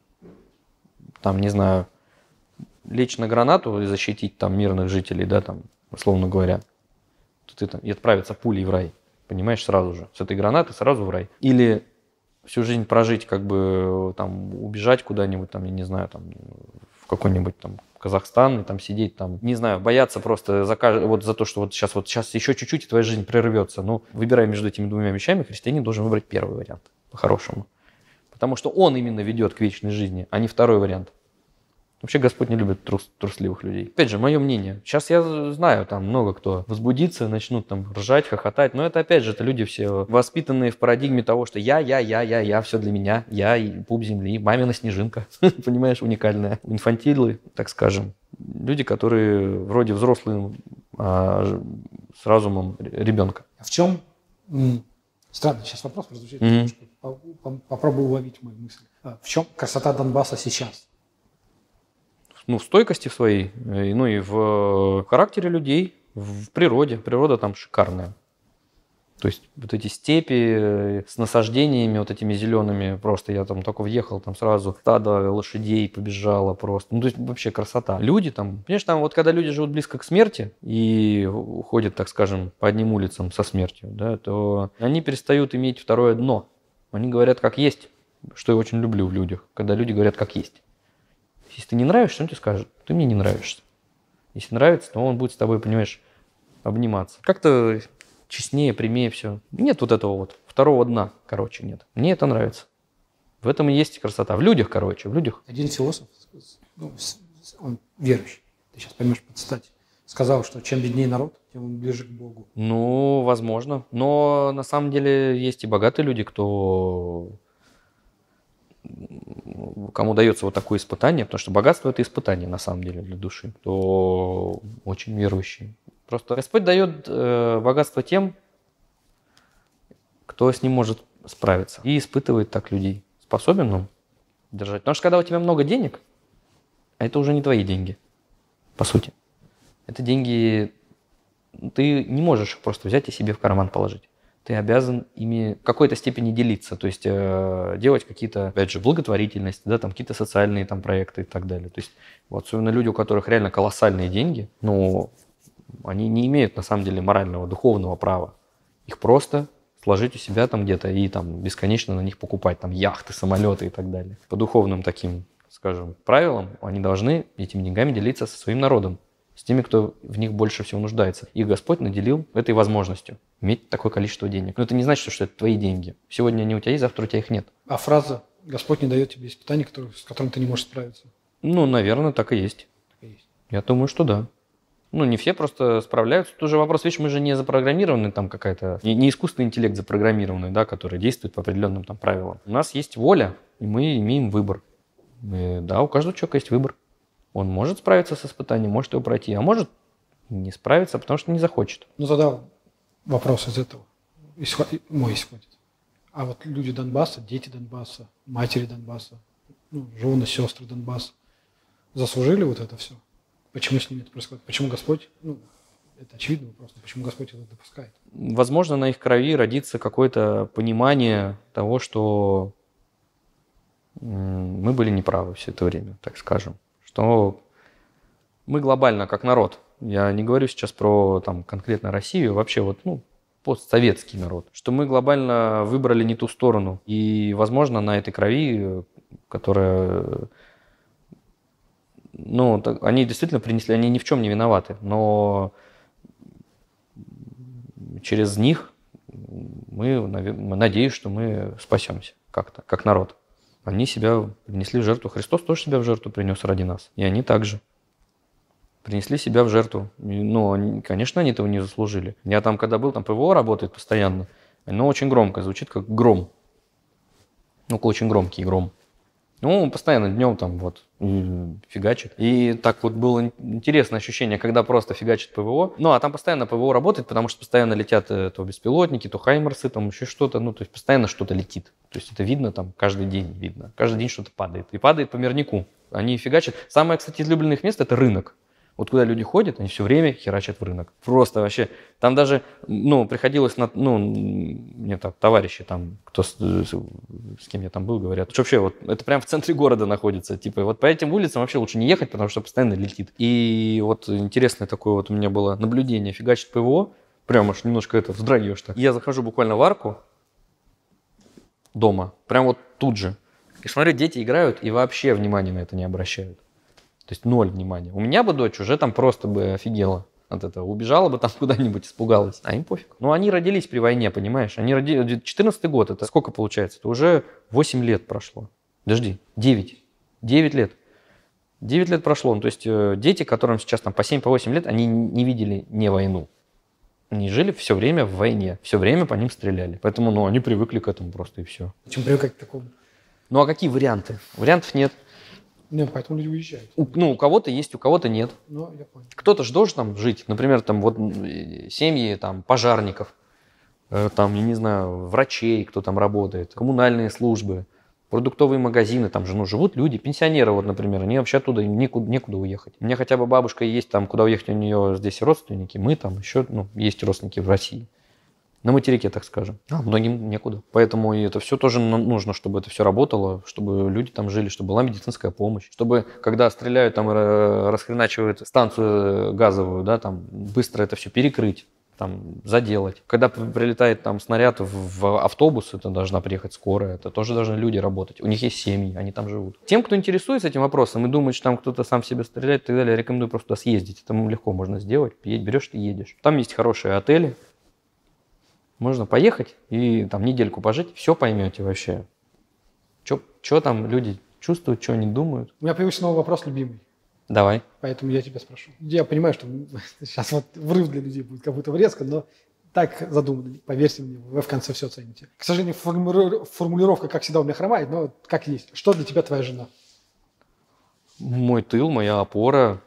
не знаю, лечь на гранату и защитить мирных жителей, условно говоря, и отправиться пулей в рай, понимаешь, сразу же, с этой гранаты сразу в рай. Или всю жизнь прожить, убежать куда-нибудь, я не знаю, в какой-нибудь Казахстан, и сидеть, не знаю, бояться просто за то, что сейчас еще чуть-чуть, и твоя жизнь прервется. Выбирая между этими двумя вещами, христианин должен выбрать первый вариант, по-хорошему. Потому что он именно ведет к вечной жизни, а не второй вариант. Вообще Господь не любит трусливых людей. Опять же, мое мнение. Сейчас я знаю, много кто возбудится, начнут ржать, хохотать. Но это опять же, это люди все воспитанные в парадигме того, что я, все для меня, я и пуп земли, мамина снежинка. Понимаешь, уникальная. Инфантилы, так скажем. Люди, которые вроде взрослые, а с разумом ребенка. А в чем... Странно, сейчас вопрос прозвучит. Попробую уловить мою мысль. В чем красота Донбасса сейчас? В стойкости своей, и в характере людей, в природе. Природа там шикарная. То есть вот эти степи с насаждениями вот этими зелеными, просто я только въехал, сразу стадо лошадей побежало просто. То есть вообще красота. Люди понимаешь, когда люди живут близко к смерти и ходят, так скажем, по одним улицам со смертью, то они перестают иметь второе дно. Они говорят как есть, что я очень люблю в людях, когда люди говорят как есть. Если ты не нравишься, он тебе скажет, ты мне не нравишься. Если нравится, то он будет с тобой, понимаешь, обниматься. Как-то честнее, прямее все. Нет вот этого второго дна, нет. Мне это нравится. В этом и есть красота. В людях, в людях. Один философ, он верующий, ты сейчас поймешь по цитате, сказал, что чем беднее народ, тем он ближе к Богу. Ну, возможно. Но на самом деле есть и богатые люди, кому дается вот такое испытание, потому что богатство – это испытание на самом деле для души, кто очень верующий. Просто Господь дает богатство тем, кто с ним может справиться. И испытывает так людей. Способен он держать. Потому что когда у тебя много денег, это уже не твои деньги, по сути. Это деньги, ты не можешь их просто взять и себе в карман положить. Ты обязан ими в какой-то степени делиться, то есть делать какие-то, опять же, благотворительность, да, там какие-то социальные там проекты и так далее. То есть вот особенно люди, у которых реально колоссальные деньги, ну, они не имеют на самом деле морального, духовного права. Их просто сложить у себя там где-то и там бесконечно на них покупать там яхты, самолеты и так далее. По духовным таким, скажем, правилам они должны этими деньгами делиться со своим народом, с теми, кто в них больше всего нуждается. И Господь наделил этой возможностью иметь такое количество денег. Но это не значит, что это твои деньги. Сегодня они у тебя есть, завтра у тебя их нет. А фраза «Господь не дает тебе испытаний, с которыми ты не можешь справиться». Ну, наверное, так и есть. Так и есть. Я думаю, что да. Ну, не все просто справляются. Тут уже вопрос, видишь, мы же не запрограммированы там какая-то, не искусственный интеллект запрограммированный, да, который действует по определенным там правилам. У нас есть воля, и мы имеем выбор. Да, у каждого человека есть выбор. Он может справиться с испытанием, может его пройти, а может не справиться, потому что не захочет. Ну, тогда вопрос из этого. Мой исходит. А вот люди Донбасса, дети Донбасса, матери Донбасса, ну, жены, сестры Донбасса заслужили вот это все? Почему с ними это происходит? Почему Господь, ну, это очевидный вопрос, но почему Господь это допускает? Возможно, на их крови родится какое-то понимание того, что мы были неправы все это время, так скажем. Что мы глобально, как народ, я не говорю сейчас про там, конкретно Россию, вообще вот, ну, постсоветский народ, что мы глобально выбрали не ту сторону. И, возможно, на этой крови, которая... Ну, они действительно принесли, они ни в чем не виноваты, но через них мы надеюсь, что мы спасемся как-то, как народ. Они себя принесли в жертву. Христос тоже себя в жертву принес ради нас. И они также принесли себя в жертву. Но, конечно, они этого не заслужили. Я там, когда был, там ПВО работает постоянно. Оно очень громко звучит, как гром. Ну, очень громкий гром. Ну, постоянно днем там вот фигачит. И так вот было интересное ощущение, когда просто фигачит ПВО. Ну, а там постоянно ПВО работает, потому что постоянно летят то беспилотники, то хаймерсы, там еще что-то. Ну, то есть постоянно что-то летит. То есть это видно там каждый день видно. Каждый день что-то падает. И падает по мирнику. Они фигачат. Самое, кстати, излюбленное их место – это рынок. Вот куда люди ходят, они все время херачат в рынок. Просто вообще. Там даже, ну, приходилось, мне так товарищи там, кто с кем я там был, говорят, что вообще вот это прям в центре города находится. Типа вот по этим улицам вообще лучше не ехать, потому что постоянно летит. И вот интересное такое вот у меня было наблюдение. Фигачит ПВО, прям аж немножко вздрагиваешь так. Я захожу буквально в арку дома, прям вот тут же. И смотрю, дети играют и вообще внимания на это не обращают. То есть 0 внимания. У меня бы дочь уже там просто бы офигела от этого. Убежала бы там куда-нибудь, испугалась. А им пофиг. Но они родились при войне, понимаешь? Они родились... 14-й год, это сколько получается? Это уже 8 лет прошло. Подожди, 9. 9 лет. 9 лет прошло. Ну, то есть дети, которым сейчас там по 7-8 лет, они не видели не войну. Они жили все время в войне. Все время по ним стреляли. Поэтому, ну, они привыкли к этому просто и все. Чем привыкать к такому? Ну, а какие варианты? Вариантов нет. Ну, поэтому люди уезжают. У кого-то есть, у кого-то нет. Ну, я понял. Кто-то же должен там жить. Например, там вот семьи там, пожарников, там, я не знаю, врачей, кто там работает, коммунальные службы, продуктовые магазины, там же, ну, живут люди, пенсионеры, вот, например, они вообще оттуда некуда уехать. У меня хотя бы бабушка есть, там, куда уехать, у нее здесь родственники, мы там еще, ну, есть родственники в России. На материке, так скажем. А многим некуда. Поэтому и это все тоже нужно, чтобы это все работало, чтобы люди там жили, чтобы была медицинская помощь, чтобы, когда стреляют, там расхреначивают станцию газовую, да, там быстро это все перекрыть, там заделать. Когда прилетает там снаряд в автобус, это должна приехать скорая, это тоже должны люди работать. У них есть семьи, они там живут. Тем, кто интересуется этим вопросом и думает, что там кто-то сам себе стреляет и так далее, я рекомендую просто туда съездить. Это легко можно сделать. Берешь и едешь. Там есть хорошие отели. Можно поехать и там недельку пожить, все поймете вообще. Что там люди чувствуют, что они думают. У меня появился новый вопрос любимый. Давай. Поэтому я тебя спрошу. Я понимаю, что сейчас вот врыв для людей будет как будто резко, но так задумано. Поверьте мне, вы в конце все оцените. К сожалению, формулировка, как всегда, у меня хромает, но как есть. Что для тебя твоя жена? Мой тыл, моя опора.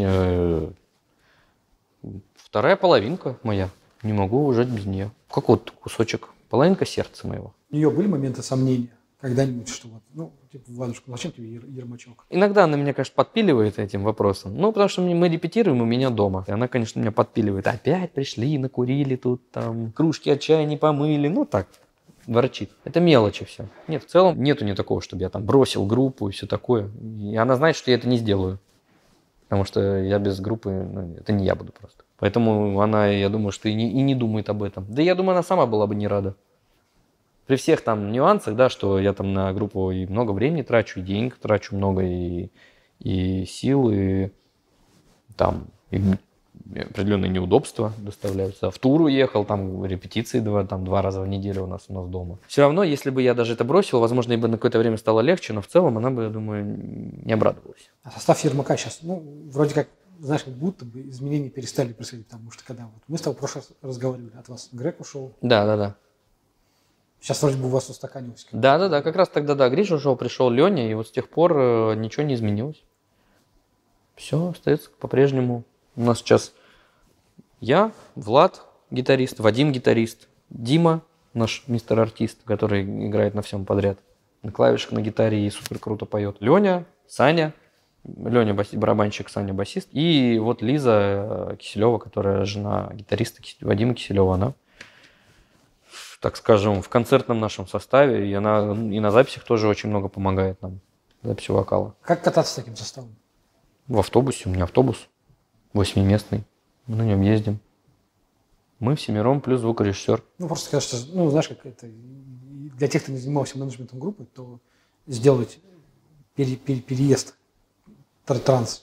Вторая половинка моя. Не могу жить без нее. Как вот кусочек. Половинка сердца моего. У нее были моменты сомнения? Когда-нибудь, что вот, ну, типа, Владушка, зачем тебе ермачок? Иногда она меня, конечно, подпиливает этим вопросом. Ну, потому что мы репетируем у меня дома. И она, конечно, меня подпиливает. Опять пришли, накурили тут, там, кружки от чая не помыли. Ну, так, ворчит. Это мелочи все. Нет, в целом нету ни такого, чтобы я там бросил группу и все такое. И она знает, что я это не сделаю. Потому что я без группы, ну, это не я буду просто. Поэтому она, я думаю, что и не думает об этом. Да я думаю, она сама была бы не рада. При всех там нюансах, да, что я там на группу и много времени трачу, и денег трачу много, и сил, и там и определенные неудобства доставляются. В тур уехал, там репетиции два раза в неделю у нас дома. Все равно, если бы я даже это бросил, возможно, и бы на какое-то время стало легче, но в целом она бы, я думаю, не обрадовалась. А состав Ермака сейчас, ну, вроде как, знаешь, как будто бы изменения перестали происходить, потому что когда вот мы с тобой в прошлый раз разговаривали, от вас Грег ушел. Да. Сейчас вроде бы у вас устаканилось. Да, как раз тогда, да, Гриша ушел, пришел Леня, и вот с тех пор ничего не изменилось. Все остается по-прежнему. У нас сейчас я, Влад, гитарист, Вадим, гитарист, Дима, наш мистер-артист, который играет на всем подряд, на клавишах, на гитаре и супер круто поет. Леня, Саня, Леня барабанщик, Саня басист, и вот Лиза Киселева, которая жена гитариста Вадима Киселева, она, так скажем, в концертном нашем составе, и она и на записях тоже очень много помогает нам, записи вокала. Как кататься с таким составом? В автобусе, у меня автобус 8-местный, мы на нем ездим. Мы всемиром плюс звукорежиссер. Ну, просто кажется, ну, знаешь, как это, для тех, кто не занимался менеджментом группы, то сделать переезд, транш.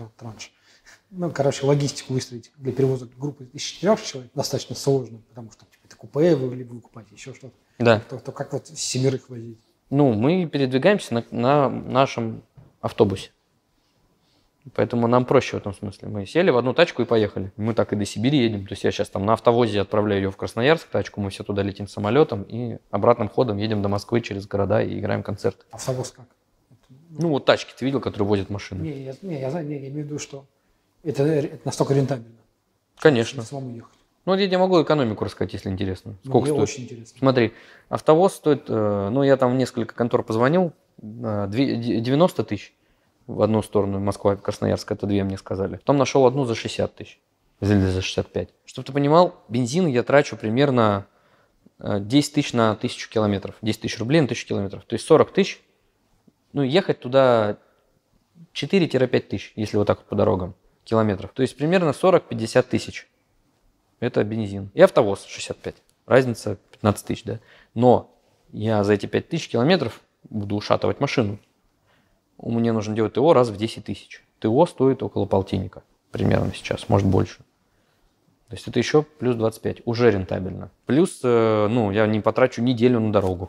Ну, короче, логистику выстроить для перевоза группы из 4 человек достаточно сложно, потому что типа, это купе вы либо выкупать, еще что-то. Да. То как вот 7 возить? Ну, мы передвигаемся на нашем автобусе. Поэтому нам проще в этом смысле. Мы сели в одну тачку и поехали. Мы так и до Сибири едем. То есть я сейчас там на автовозе отправляю ее в Красноярск, тачку, мы все туда летим самолетом и обратным ходом едем до Москвы через города и играем концерты. Автовоз как? Ну, вот тачки ты видел, которые возят машины? Я знаю, я имею в виду, что это настолько рентабельно. Конечно. Самому ехать. Ну, я тебе могу экономику рассказать, если интересно. Сколько Мне стоит? очень интересно. Смотри, автовоз стоит, ну, я там в несколько контор позвонил, 90 тысяч в одну сторону, Москва, Красноярск, это 2 мне сказали. Потом нашел одну за 60 тысяч, или за 65. Чтобы ты понимал, бензин я трачу примерно 10 тысяч на 1000 километров. 10 тысяч рублей на 1000 километров. То есть 40 тысяч. Ну, ехать туда 4-5 тысяч, если вот так вот по дорогам, километров. То есть примерно 40-50 тысяч. Это бензин. И автовоз 65. Разница 15 тысяч, да. Но я за эти 5 тысяч километров буду ушатывать машину. Мне нужно делать ТО раз в 10 тысяч. ТО стоит около полтинника. Примерно сейчас, может больше. То есть это еще плюс 25. Уже рентабельно. Плюс, ну, я не потрачу неделю на дорогу.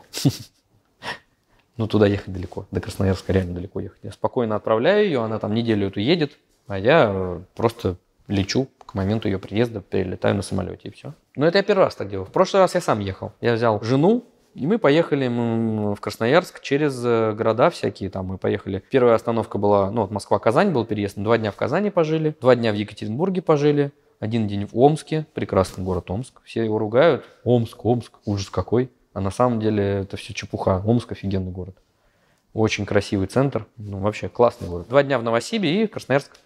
Ну, туда ехать далеко. До Красноярска реально далеко ехать. Я спокойно отправляю ее, она там неделю эту едет, а я просто лечу к моменту ее приезда, перелетаю на самолете и все. Но это я первый раз так делал. В прошлый раз я сам ехал. Я взял жену, и мы поехали в Красноярск через города всякие. Там мы поехали. Первая остановка была, ну, вот Москва-Казань был переезд. 2 дня в Казани пожили, 2 дня в Екатеринбурге пожили, 1 день в Омске. Прекрасный город Омск. Все его ругают. Омск, ужас какой. А на самом деле это все чепуха. Омск офигенный город. Очень красивый центр. Ну, вообще классный город. 2 дня в Новосибе и Красноярск.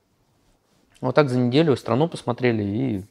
Вот так за неделю страну посмотрели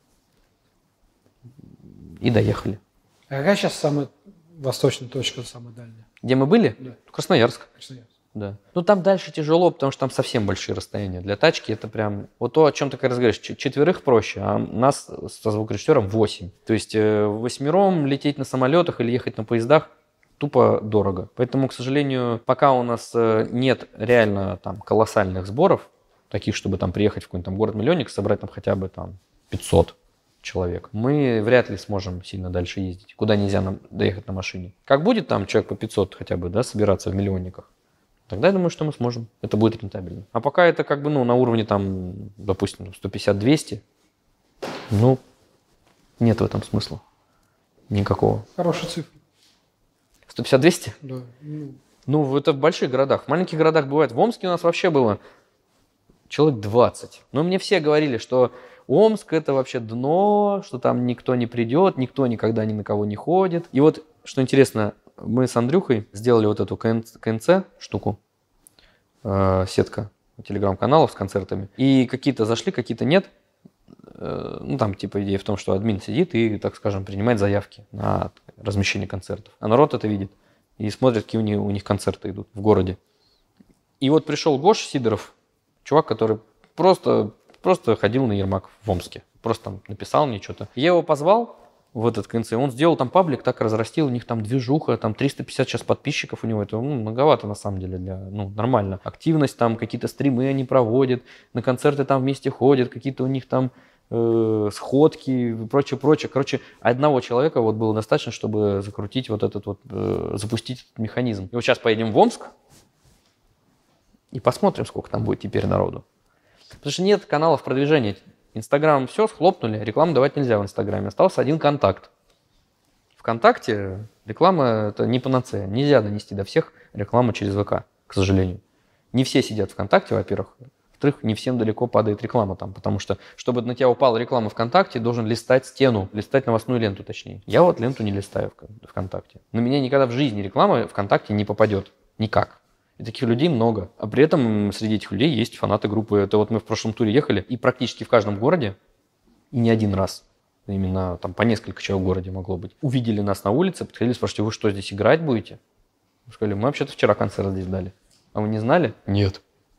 и доехали. А какая сейчас самая восточная точка, самая дальняя? Где мы были? Да. Красноярск. Красноярск. Да. Ну там дальше тяжело, потому что там совсем большие расстояния. Для тачки это прям... Вот то, о чем ты как раз говоришь, 4 проще, а нас со звукорежиссером 8. То есть 8 лететь на самолетах или ехать на поездах тупо дорого. Поэтому, к сожалению, пока у нас нет реально там колоссальных сборов, таких, чтобы там приехать в какой-нибудь там город-миллионник, собрать там хотя бы там 500 человек, мы вряд ли сможем сильно дальше ездить, куда нельзя нам доехать на машине. Как будет там человек по 500 хотя бы, да, собираться в миллионниках, Тогда я думаю, что мы сможем. Это будет рентабельно. А пока это как бы, ну, на уровне там, допустим, 150-200, ну, нет в этом смысла никакого. Хорошая цифра. 150-200? Да. Ну, это в больших городах. В маленьких городах бывает. В Омске у нас вообще было человек 20. Но мне все говорили, что Омск это вообще дно, что там никто не придет, никто никогда ни на кого не ходит. И вот, что интересно, мы с Андрюхой сделали вот эту КНЦ штуку, сетка телеграм-каналов с концертами. И какие-то зашли, какие-то нет. Ну, там, типа, идея в том, что админ сидит и, так скажем, принимает заявки на размещение концертов. А народ это видит и смотрит, какие у них концерты идут в городе. И вот пришел Гоша Сидоров, чувак, который просто ходил на Ермак в Омске. Просто там написал мне что-то. Я его позвал в этот КНЦ, он сделал там паблик, так разрастил, у них там движуха, там 350 сейчас подписчиков у него, это многовато на самом деле, нормально. Активность там, какие-то стримы они проводят, на концерты там вместе ходят, какие-то у них там сходки и прочее. Короче, одного человека вот было достаточно, чтобы закрутить вот этот вот, запустить этот механизм. И вот сейчас поедем в Омск и посмотрим, сколько там будет теперь народу. Потому что нет каналов продвижения. Инстаграм все, схлопнули, рекламу давать нельзя в Инстаграме. Остался один контакт. ВКонтакте реклама – это не панацея. Нельзя донести до всех рекламу через ВК, к сожалению. Не все сидят ВКонтакте, во-первых. Во-вторых, не всем далеко падает реклама там, потому что, чтобы на тебя упала реклама ВКонтакте, должен листать стену, листать новостную ленту точнее. Я вот ленту не листаю ВКонтакте. На меня никогда в жизни реклама ВКонтакте не попадет. Никак. И таких людей много. А при этом среди этих людей есть фанаты группы. Это вот мы в прошлом туре ехали, и практически в каждом городе, и не один раз, именно там по несколько человек в городе могло быть, увидели нас на улице, подходили, спрашивали, вы что, здесь играть будете? Мы сказали, мы вообще-то вчера концерт здесь дали. А вы не знали? Нет.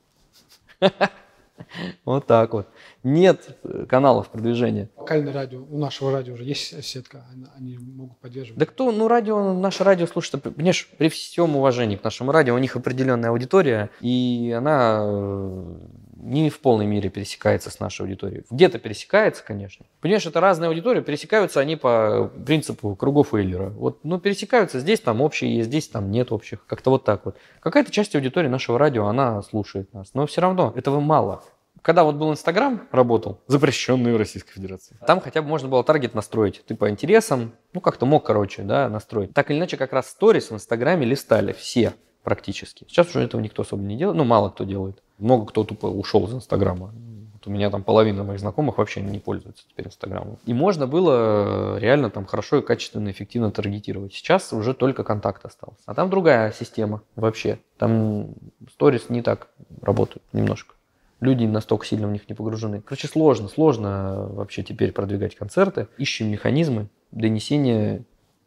Вот так вот. Нет каналов продвижения. Локальное радио, у нашего радио уже есть сетка, они могут поддерживать. Да кто, наше радио слушает, понимаешь, при всем уважении к нашему радио, у них определенная аудитория, и она не в полной мере пересекается с нашей аудиторией. Где-то пересекается, конечно. Понимаешь, это разные аудитории, пересекаются они по принципу кругов Эйлера. Вот, пересекаются, здесь там общие есть, здесь там нет общих. Как-то вот так вот. Какая-то часть аудитории нашего радио, она слушает нас. Но все равно этого мало. Когда вот был Инстаграм, работал, запрещенный в Российской Федерации, там хотя бы можно было таргет настроить. Ты по интересам, как-то мог, настроить. Так или иначе, как раз сторис в Инстаграме листали все практически. Сейчас уже этого никто особо не делает, мало кто делает. Много кто тупо ушел из Инстаграма. Вот у меня там половина моих знакомых вообще не пользуется теперь Инстаграмом. И можно было реально там хорошо и качественно, эффективно таргетировать. Сейчас уже только контакт остался. А там другая система вообще. Там сторис не так работают немножко. Люди настолько сильно в них не погружены. Короче, сложно вообще теперь продвигать концерты. Ищем механизмы донесения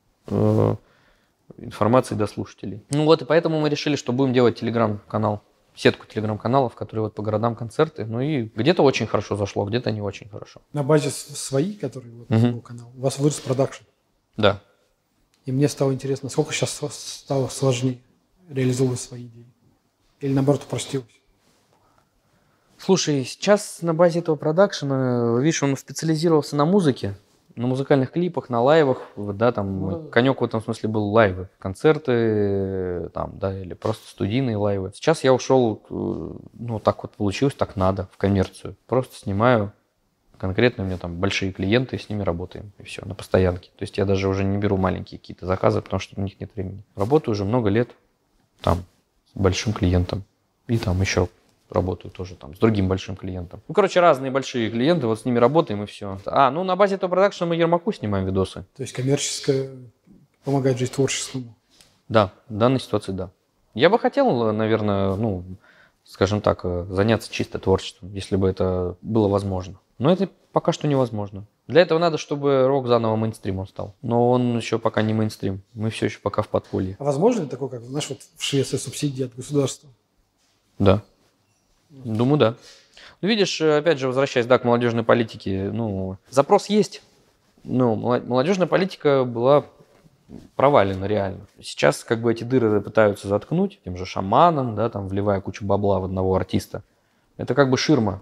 информации до слушателей. И поэтому мы решили, что будем делать телеграм-канал, сетку телеграм-каналов, которые вот по городам концерты. И где-то очень хорошо зашло, где-то не очень хорошо. На базе свои, которые был канал, у вас вырос продакшн. Да. И мне стало интересно, сколько сейчас стало сложнее реализовывать свои идеи? Или наоборот упростилось? Слушай, сейчас на базе этого продакшена, видишь, он специализировался на музыке, на музыкальных клипах, на лайвах, конек в этом смысле был лайвы, концерты, или просто студийные лайвы. Сейчас я ушел, так вот получилось, так надо, в коммерцию. Просто снимаю, конкретно у меня там большие клиенты, с ними работаем, и все, на постоянке. То есть я даже уже не беру маленькие какие-то заказы, потому что у них нет времени. Работаю уже много лет там с большим клиентом, и там еще работаю тоже с другим большим клиентом. Разные большие клиенты, вот с ними работаем и все. На базе этого продакшена мы Ермаку снимаем видосы. То есть коммерческое помогает жить творческому. Да, в данной ситуации да. Я бы хотел, наверное, скажем так, заняться чисто творчеством, если бы это было возможно. Но это пока что невозможно. Для этого надо, чтобы рок заново мейнстримом стал. Но он еще пока не мейнстрим. Мы все еще пока в подполье. А возможно ли такое, как, в Швеции субсидии от государства? Да. Думаю, да. Видишь, опять же, возвращаясь, к молодежной политике, запрос есть. Молодежная политика была провалена реально. Сейчас эти дыры пытаются заткнуть тем же шаманом, вливая кучу бабла в одного артиста. Это ширма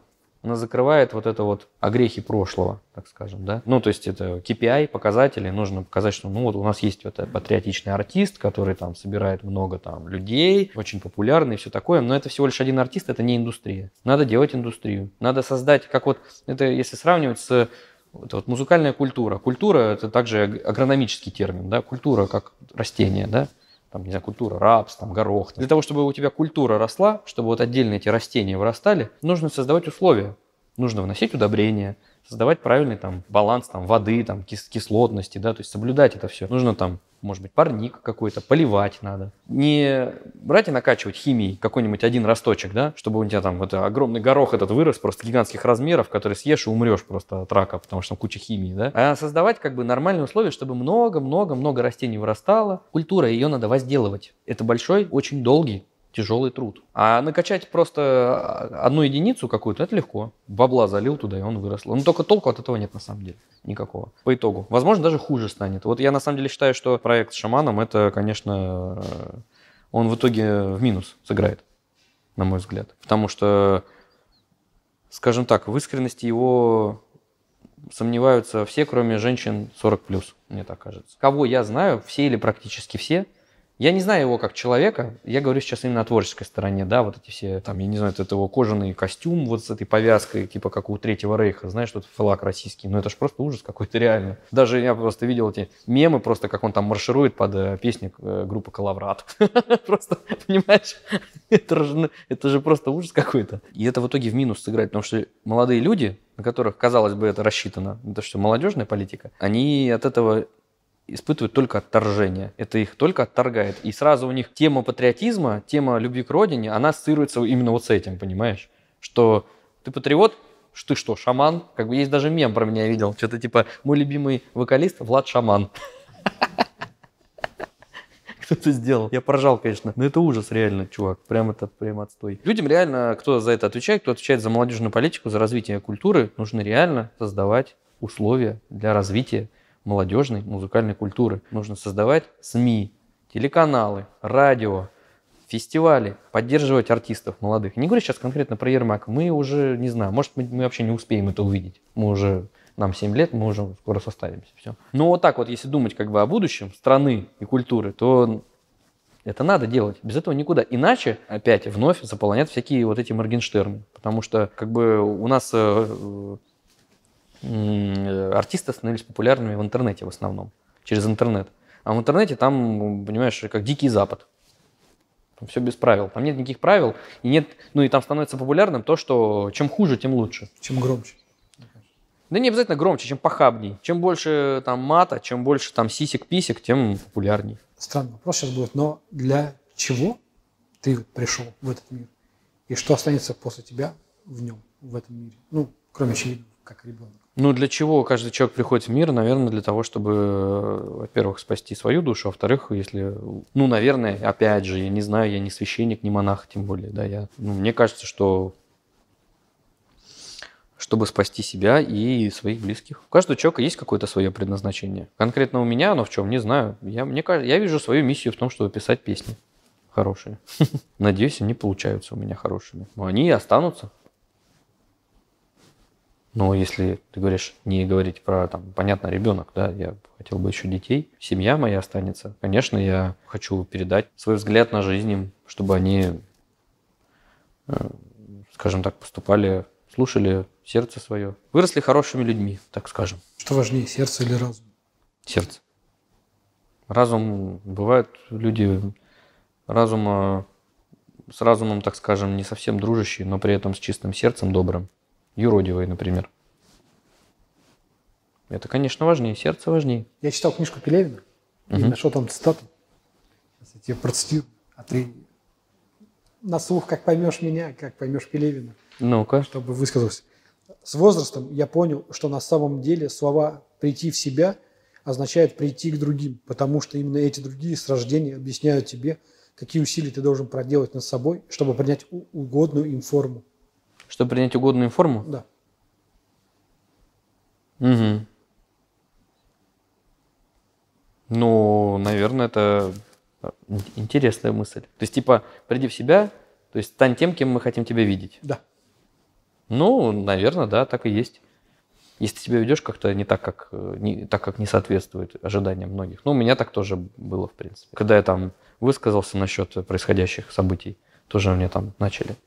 она закрывает вот это вот огрехи прошлого, так скажем, да. Ну, то есть это KPI, показатели, нужно показать, что ну вот у нас есть вот патриотичный артист, который там собирает много там людей, очень популярный и все такое, но это всего лишь один артист, это не индустрия. Надо делать индустрию. Надо создать, как вот, это если сравнивать с это вот музыкальная культура. Культура – это также агрономический термин, да, культура как растение, да, там, не знаю, культура, рапс, там, горох. Для того, чтобы у тебя культура росла, чтобы вот отдельно эти растения вырастали, нужно создавать условия. Нужно вносить удобрения, создавать правильный там баланс там, воды, там, кислотности, да, то есть соблюдать это все. Нужно там, может быть, парник какой-то, поливать надо. Не брать и накачивать химией какой-нибудь один росточек, да, чтобы у тебя там вот огромный горох этот вырос просто гигантских размеров, который съешь и умрешь просто от рака, потому что там куча химии, да. А создавать как бы нормальные условия, чтобы много-много-много растений вырастало. Культура, ее надо возделывать. Это большой, очень долгий, тяжелый труд. А накачать просто одну единицу какую-то, это легко. Бабла залил туда, и он вырос. Но только толку от этого нет на самом деле. Никакого. По итогу. Возможно, даже хуже станет. Вот я на самом деле считаю, что проект с шаманом, это, конечно, он в итоге в минус сыграет, на мой взгляд. Потому что, скажем так, в искренности его сомневаются все, кроме женщин 40+, мне так кажется. Кого я знаю, все или практически все, я не знаю его как человека, я говорю сейчас именно о творческой стороне, да, вот эти все, там, я не знаю, это его кожаный костюм вот с этой повязкой, типа как у Третьего Рейха, знаешь, тут флаг российский, ну это ж просто ужас какой-то реально. Даже я просто видел эти мемы, просто как он там марширует под песни группы Калаврат. Просто, понимаешь, это же просто ужас какой-то. И это в итоге в минус сыграет, потому что молодые люди, на которых, казалось бы, это рассчитано, это что, молодежная политика, они от этого испытывают только отторжение. Это их только отторгает. И сразу у них тема патриотизма, тема любви к родине, она ассоциируется именно вот с этим, понимаешь? Что ты патриот, ты что, шаман? Как бы есть даже мем про меня, я видел. Что-то типа мой любимый вокалист Влад Шаман. Кто-то сделал. Я поржал, конечно. Но это ужас реально, чувак. Прям отстой. Людям реально, кто за это отвечает, кто отвечает за молодежную политику, за развитие культуры, нужно реально создавать условия для развития молодежной музыкальной культуры. Нужно создавать СМИ, телеканалы, радио, фестивали, поддерживать артистов молодых. Не говорю сейчас конкретно про Ермака. Мы уже, не знаю, может мы вообще не успеем это увидеть. Нам 7 лет, мы уже скоро состаримся. Все. Но вот так вот, если думать как бы о будущем страны и культуры, то это надо делать. Без этого никуда. Иначе опять вновь заполонят всякие вот эти Моргенштерны. Потому что как бы у нас артисты становились популярными в интернете в основном, через интернет. А в интернете там, понимаешь, как Дикий Запад. Там все без правил. Там нет никаких правил. И нет, ну и там становится популярным то, что чем хуже, тем лучше. Чем громче. Да не обязательно громче, чем похабней. Чем больше там мата, чем больше там сисек-писек, тем популярней. Странный вопрос сейчас будет, но для чего ты пришел в этот мир? И что останется после тебя в нем, в этом мире? Ну, кроме очевидного, как ребенок. Ну, для чего каждый человек приходит в мир? Наверное, для того, чтобы, во-первых, спасти свою душу, а во-вторых, если... Ну, наверное, опять же, я не знаю, я не священник, не монах, тем более, да, мне кажется, что чтобы спасти себя и своих близких. У каждого человека есть какое-то свое предназначение. Конкретно у меня оно в чем, не знаю. Я вижу свою миссию в том, чтобы писать песни хорошие. Надеюсь, они получаются у меня хорошими. Но они и останутся. Но если ты говоришь, не говорить про, там, понятно, ребенок, да, я хотел бы еще детей, семья моя останется. Конечно, я хочу передать свой взгляд на жизнь им, чтобы они, скажем так, поступали, слушали сердце свое, выросли хорошими людьми, так скажем. Что важнее, сердце или разум? Сердце. Разум, бывают люди, с разумом, так скажем, не совсем дружащие, но при этом с чистым сердцем добрым. Юродивый, например. Это, конечно, важнее. Сердце важнее. Я читал книжку Пелевина и нашел там цитату. Я тебе процитирую. А ты на слух как поймешь меня, как поймешь Пелевина. Ну-ка. Чтобы высказался. С возрастом я понял, что на самом деле слова «прийти в себя» означают «прийти к другим», потому что именно эти другие с рождения объясняют тебе, какие усилия ты должен проделать над собой, чтобы принять угодную им форму. Чтобы принять угодную им форму? Да. Угу. Ну, наверное, это интересная мысль. То есть, типа, приди в себя, то есть стань тем, кем мы хотим тебя видеть. Да. Ну, наверное, да, так и есть. Если ты себя ведешь как-то не так, как не соответствует ожиданиям многих. Ну, у меня так тоже было, в принципе. Когда я там высказался насчет происходящих событий, тоже мне там начали,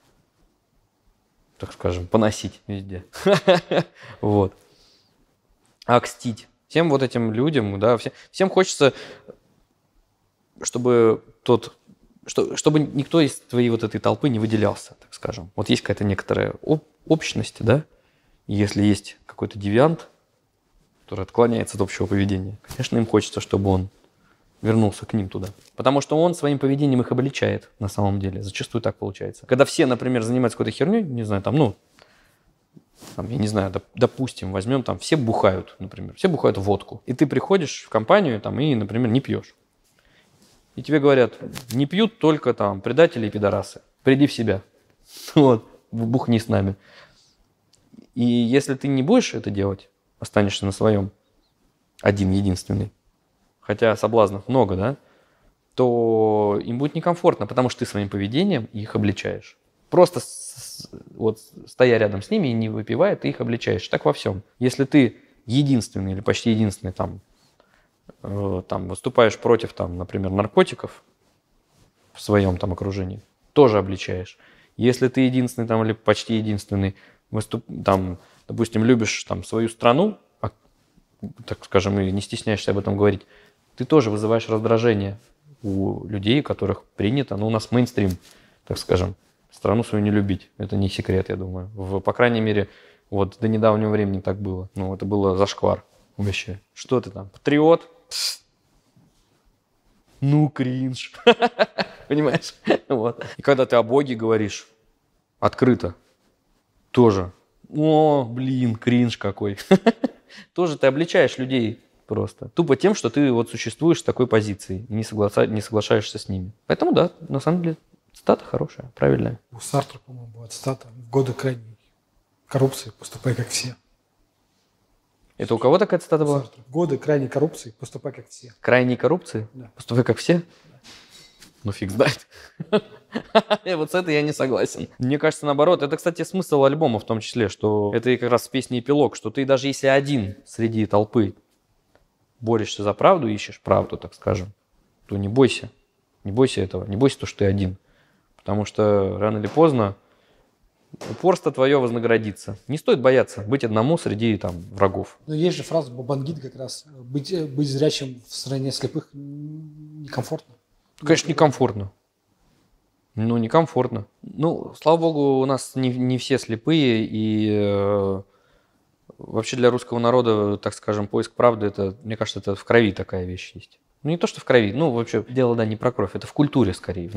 так скажем, поносить везде. Вот. Окстить. Всем вот этим людям, да, всем хочется, чтобы чтобы никто из твоей вот этой толпы не выделялся, так скажем. Вот есть какая-то некоторая общность, да, и если есть какой-то девиант, который отклоняется от общего поведения, конечно, им хочется, чтобы он вернулся к ним туда. Потому что он своим поведением их обличает на самом деле. Зачастую так получается. Когда все, например, занимаются какой-то херней, не знаю, я не знаю, допустим, возьмем там, все бухают, например, все бухают водку. И ты приходишь в компанию там и, например, не пьешь. И тебе говорят, не пьют только там предатели и пидорасы. Приди в себя. Вот, бухни с нами. И если ты не будешь это делать, останешься на своем, один, единственный, хотя соблазнов много, да, то им будет некомфортно, потому что ты своим поведением их обличаешь. Просто вот стоя рядом с ними и не выпивая, ты их обличаешь. Так во всем. Если ты единственный или почти единственный там выступаешь против, там, например, наркотиков в своем там окружении, тоже обличаешь. Если ты единственный там или почти единственный, допустим, любишь там свою страну, так скажем, и не стесняешься об этом говорить, ты тоже вызываешь раздражение у людей, у которых принято, у нас мейнстрим, так скажем, страну свою не любить. Это не секрет, я думаю. По крайней мере, вот до недавнего времени так было. Это было зашквар вообще. Что ты там, патриот? Кринж. Понимаешь? Вот. И когда ты о Боге говоришь открыто, тоже, кринж какой. Тоже ты обличаешь людей просто. Тупо тем, что ты вот существуешь с такой позицией и не соглашаешься с ними. Поэтому да, на самом деле цитата хорошая, правильная. У Сартра, по-моему, была цитата: в годы крайней коррупции поступай как все. Это у кого такая цитата была? Сартра. В годы крайней коррупции поступай как все. Крайней коррупции? Да. Поступай как все? Да. Фиг знает. Вот с этой я не согласен. Мне кажется, наоборот. Это, кстати, смысл альбома в том числе, что это и как раз песня эпилог, что ты даже если один среди толпы борешься за правду, ищешь правду, так скажем, то не бойся. Не бойся этого. Не бойся то, что ты один. Потому что рано или поздно упорство твое вознаградится. Не стоит бояться быть одному среди врагов. Но есть же фраза Бабангида как раз: быть зрячим в стране слепых некомфортно. Конечно, некомфортно. Некомфортно. Слава богу, у нас не все слепые, и вообще для русского народа, так скажем, поиск правды, это, мне кажется, это в крови такая вещь есть. Не то, что в крови, вообще дело, не про кровь, это в культуре скорее,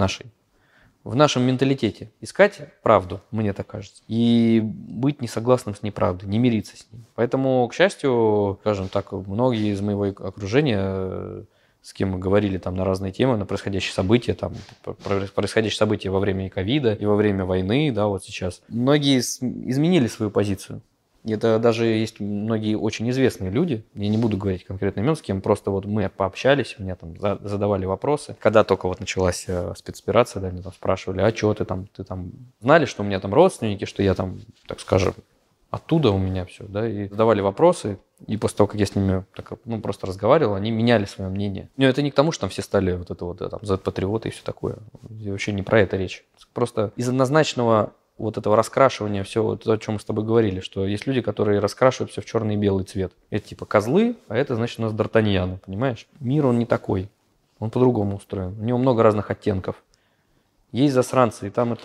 в нашем менталитете. Искать правду, мне так кажется, и быть несогласным с неправдой, не мириться с ней. Поэтому, к счастью, скажем так, многие из моего окружения, с кем мы говорили на разные темы, на происходящие события, происходящие события во время и ковида, и во время войны, вот сейчас, многие изменили свою позицию. И это даже есть многие очень известные люди, я не буду говорить конкретно имен, с кем просто мы пообщались, меня задавали вопросы. Когда только началась спецоперация, меня спрашивали, а что ты там, знали, что у меня родственники, что я так скажем, оттуда у меня все, и задавали вопросы, и после того, как я с ними просто разговаривал, они меняли свое мнение. Но это не к тому, что все стали Z-патриоты и все такое, и вообще не про это речь. Просто из однозначного этого раскрашивания, все то, о чем мы с тобой говорили, что есть люди, которые раскрашивают все в черный и белый цвет. Это типа козлы, а это значит у нас Д'Артаньяны, понимаешь? Мир, он не такой, он по-другому устроен, у него много разных оттенков. Есть засранцы и там,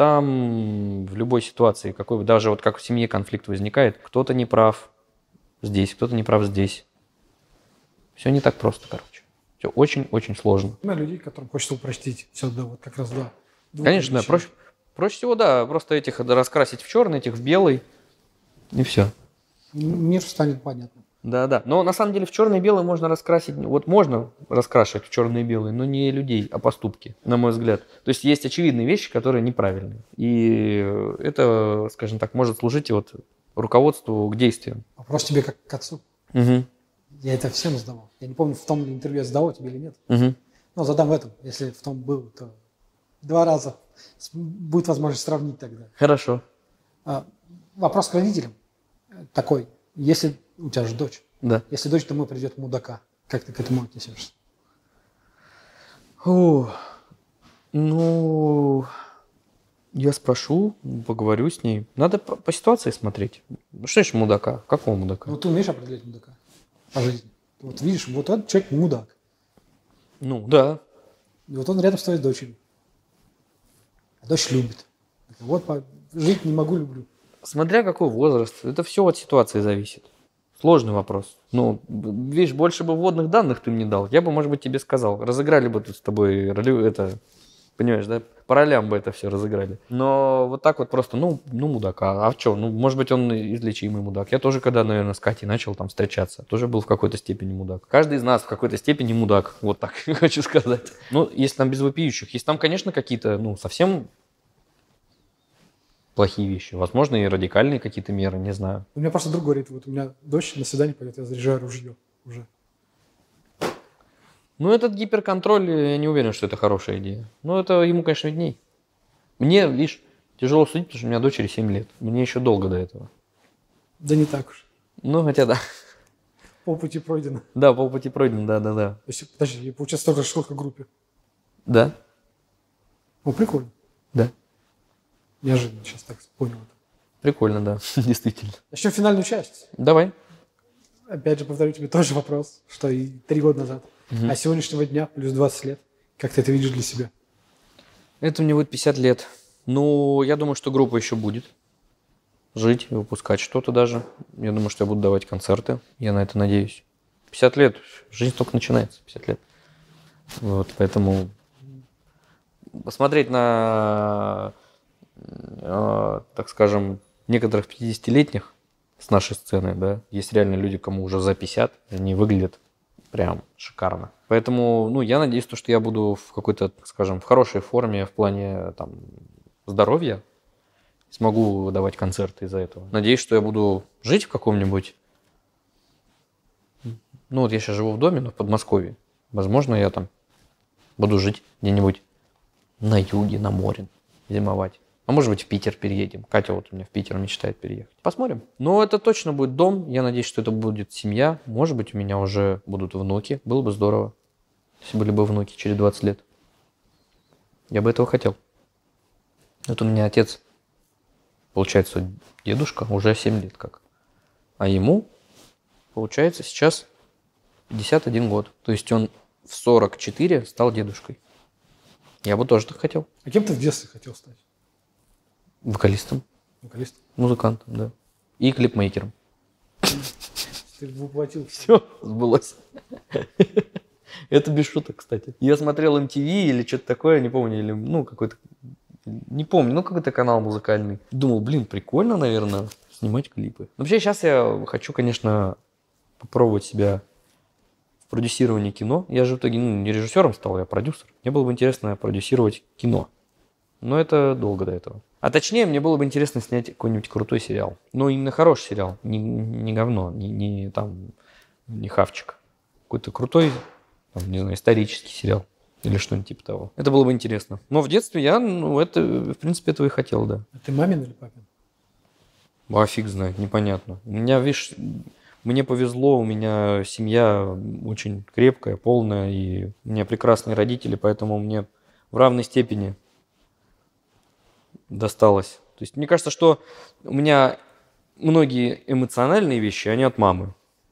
в любой ситуации, даже как в семье конфликт возникает, кто-то не прав здесь, кто-то не прав здесь. Все не так просто, короче. Все очень-очень сложно. Людей, которым хочется упростить все как раз, да. Конечно, да, проще всего, да, просто этих раскрасить в черный, этих в белый, и все. Мир станет понятным. Да. Но на самом деле в черный и белый можно раскрасить, можно раскрашивать в черный и белый, но не людей, а поступки, на мой взгляд. То есть есть очевидные вещи, которые неправильные. И это, скажем так, может служить руководству к действиям. Вопрос тебе как к отцу. Угу. Я это всем задавал. Я не помню, в том интервью я задавал тебе или нет. Угу. Задам в этом. Если в том был, то 2 раза. Будет возможность сравнить тогда. Хорошо. вопрос к родителям такой. Если у тебя же дочь. Да. Если дочь домой придет мудака, как ты к этому отнесешься? Ну, я спрошу, поговорю с ней. Надо по ситуации смотреть. Ну, что значит мудака? Какого мудака? Ну, ты умеешь определять мудака по жизни. Вот видишь, вот этот человек мудак. Ну, да. И вот он рядом с твоей дочерью. А дочь любит. Вот жить не могу, люблю. Смотря какой возраст. Это все от ситуации зависит. Сложный вопрос. Ну, видишь, больше бы вводных данных ты мне дал. Я бы, может быть, тебе сказал. Разыграли бы тут с тобой это, понимаешь, да? По ролям бы это все разыграли. Но вот так вот просто, ну мудака. А что? Ну, может быть, он излечимый мудак. Я тоже, когда, наверное, с Катей начал там встречаться, тоже был в какой-то степени мудак. Каждый из нас в какой-то степени мудак. Вот так хочу сказать. Ну, если там без вопиющих. Если там, конечно, какие-то, ну, совсем плохие вещи. Возможно, и радикальные какие-то меры, не знаю. У меня просто друг говорит, вот у меня дочь на свидание пойдет, я заряжаю ружье уже. Ну, этот гиперконтроль, я не уверен, что это хорошая идея. Но это ему, конечно, видней. Мне, видишь, тяжело судить, потому что у меня дочери 7 лет. Мне еще долго до этого. Да не так уж. Ну, хотя да. Полпути пройдено. Да, полпути пройден, да. То есть, подожди, получается только сколько в группе? Да, О, прикольно. да. Неожиданно сейчас так понял это. Прикольно, да, действительно. Начнем финальную часть. Давай. Опять же, повторю тебе тоже вопрос, что и 3 года назад. А с сегодняшнего дня, плюс 20 лет, как ты это видишь для себя? Это мне будет 50 лет. Ну, я думаю, что группа еще будет жить, выпускать что-то даже. Я думаю, что я буду давать концерты. Я на это надеюсь. 50 лет. Жизнь только начинается. 50 лет. Вот, поэтому посмотреть на, так скажем, некоторых 50-летних с нашей сцены, да, есть реально люди, кому уже за 50, они выглядят прям шикарно. Поэтому, ну, я надеюсь, что я буду в какой-то, так скажем, в хорошей форме в плане там здоровья, смогу давать концерты из-за этого. Надеюсь, что я буду жить в каком-нибудь, ну, вот я сейчас живу в доме, но в Подмосковье. Возможно, я там буду жить где-нибудь на юге, на море, зимовать. А может быть, в Питер переедем. Катя вот у меня в Питер мечтает переехать. Посмотрим. Но это точно будет дом. Я надеюсь, что это будет семья. Может быть, у меня уже будут внуки. Было бы здорово, если были бы внуки через 20 лет. Я бы этого хотел. Вот у меня отец, получается, дедушка уже 7 лет как. А ему, получается, сейчас 51 год. То есть он в 44 стал дедушкой. Я бы тоже так хотел. А кем ты в детстве хотел стать? Вокалистом, Вокалистом? музыкантом, да. И клипмейкером. Ты воплотил. Все, сбылось. Это без шуток, кстати. Я смотрел MTV или что-то такое, не помню, или, ну, какой-то, не помню, ну, какой-то канал музыкальный. Думал, блин, прикольно, наверное, снимать клипы. Вообще, сейчас я хочу, конечно, попробовать себя в продюсировании кино. Я же в итоге, ну, не режиссером стал, я продюсер. Мне было бы интересно продюсировать кино. Но это долго до этого. А точнее, мне было бы интересно снять какой-нибудь крутой сериал. Ну, именно хороший сериал. Не говно, не хавчик. Какой-то крутой, там, не знаю, исторический сериал. Или что-нибудь типа того. Это было бы интересно. Но в детстве я, ну, это, в принципе, этого и хотел, да. А ты мамин или папин? А фиг знает, непонятно. У меня, видишь, мне повезло, у меня семья очень крепкая, полная, и у меня прекрасные родители, поэтому мне в равной степени досталось. То есть мне кажется, что у меня многие эмоциональные вещи, они от мамы.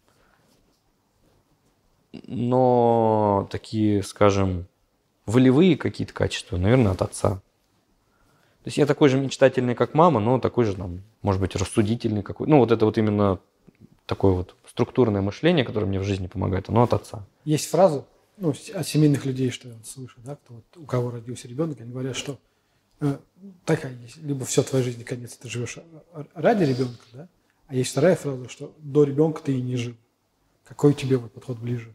Но такие, скажем, волевые какие-то качества, наверное, от отца. То есть я такой же мечтательный, как мама, но такой же, там, может быть, рассудительный какой. Ну, вот это вот именно такое вот структурное мышление, которое мне в жизни помогает, оно от отца. Есть фраза, ну, от семейных людей, что я слышу, да, кто, вот, у кого родился ребенок, они говорят, что такая есть, либо все твоей жизни конец, ты живешь ради ребенка, да, а есть вторая фраза, что до ребенка ты и не жил. Какой тебе вот подход ближе?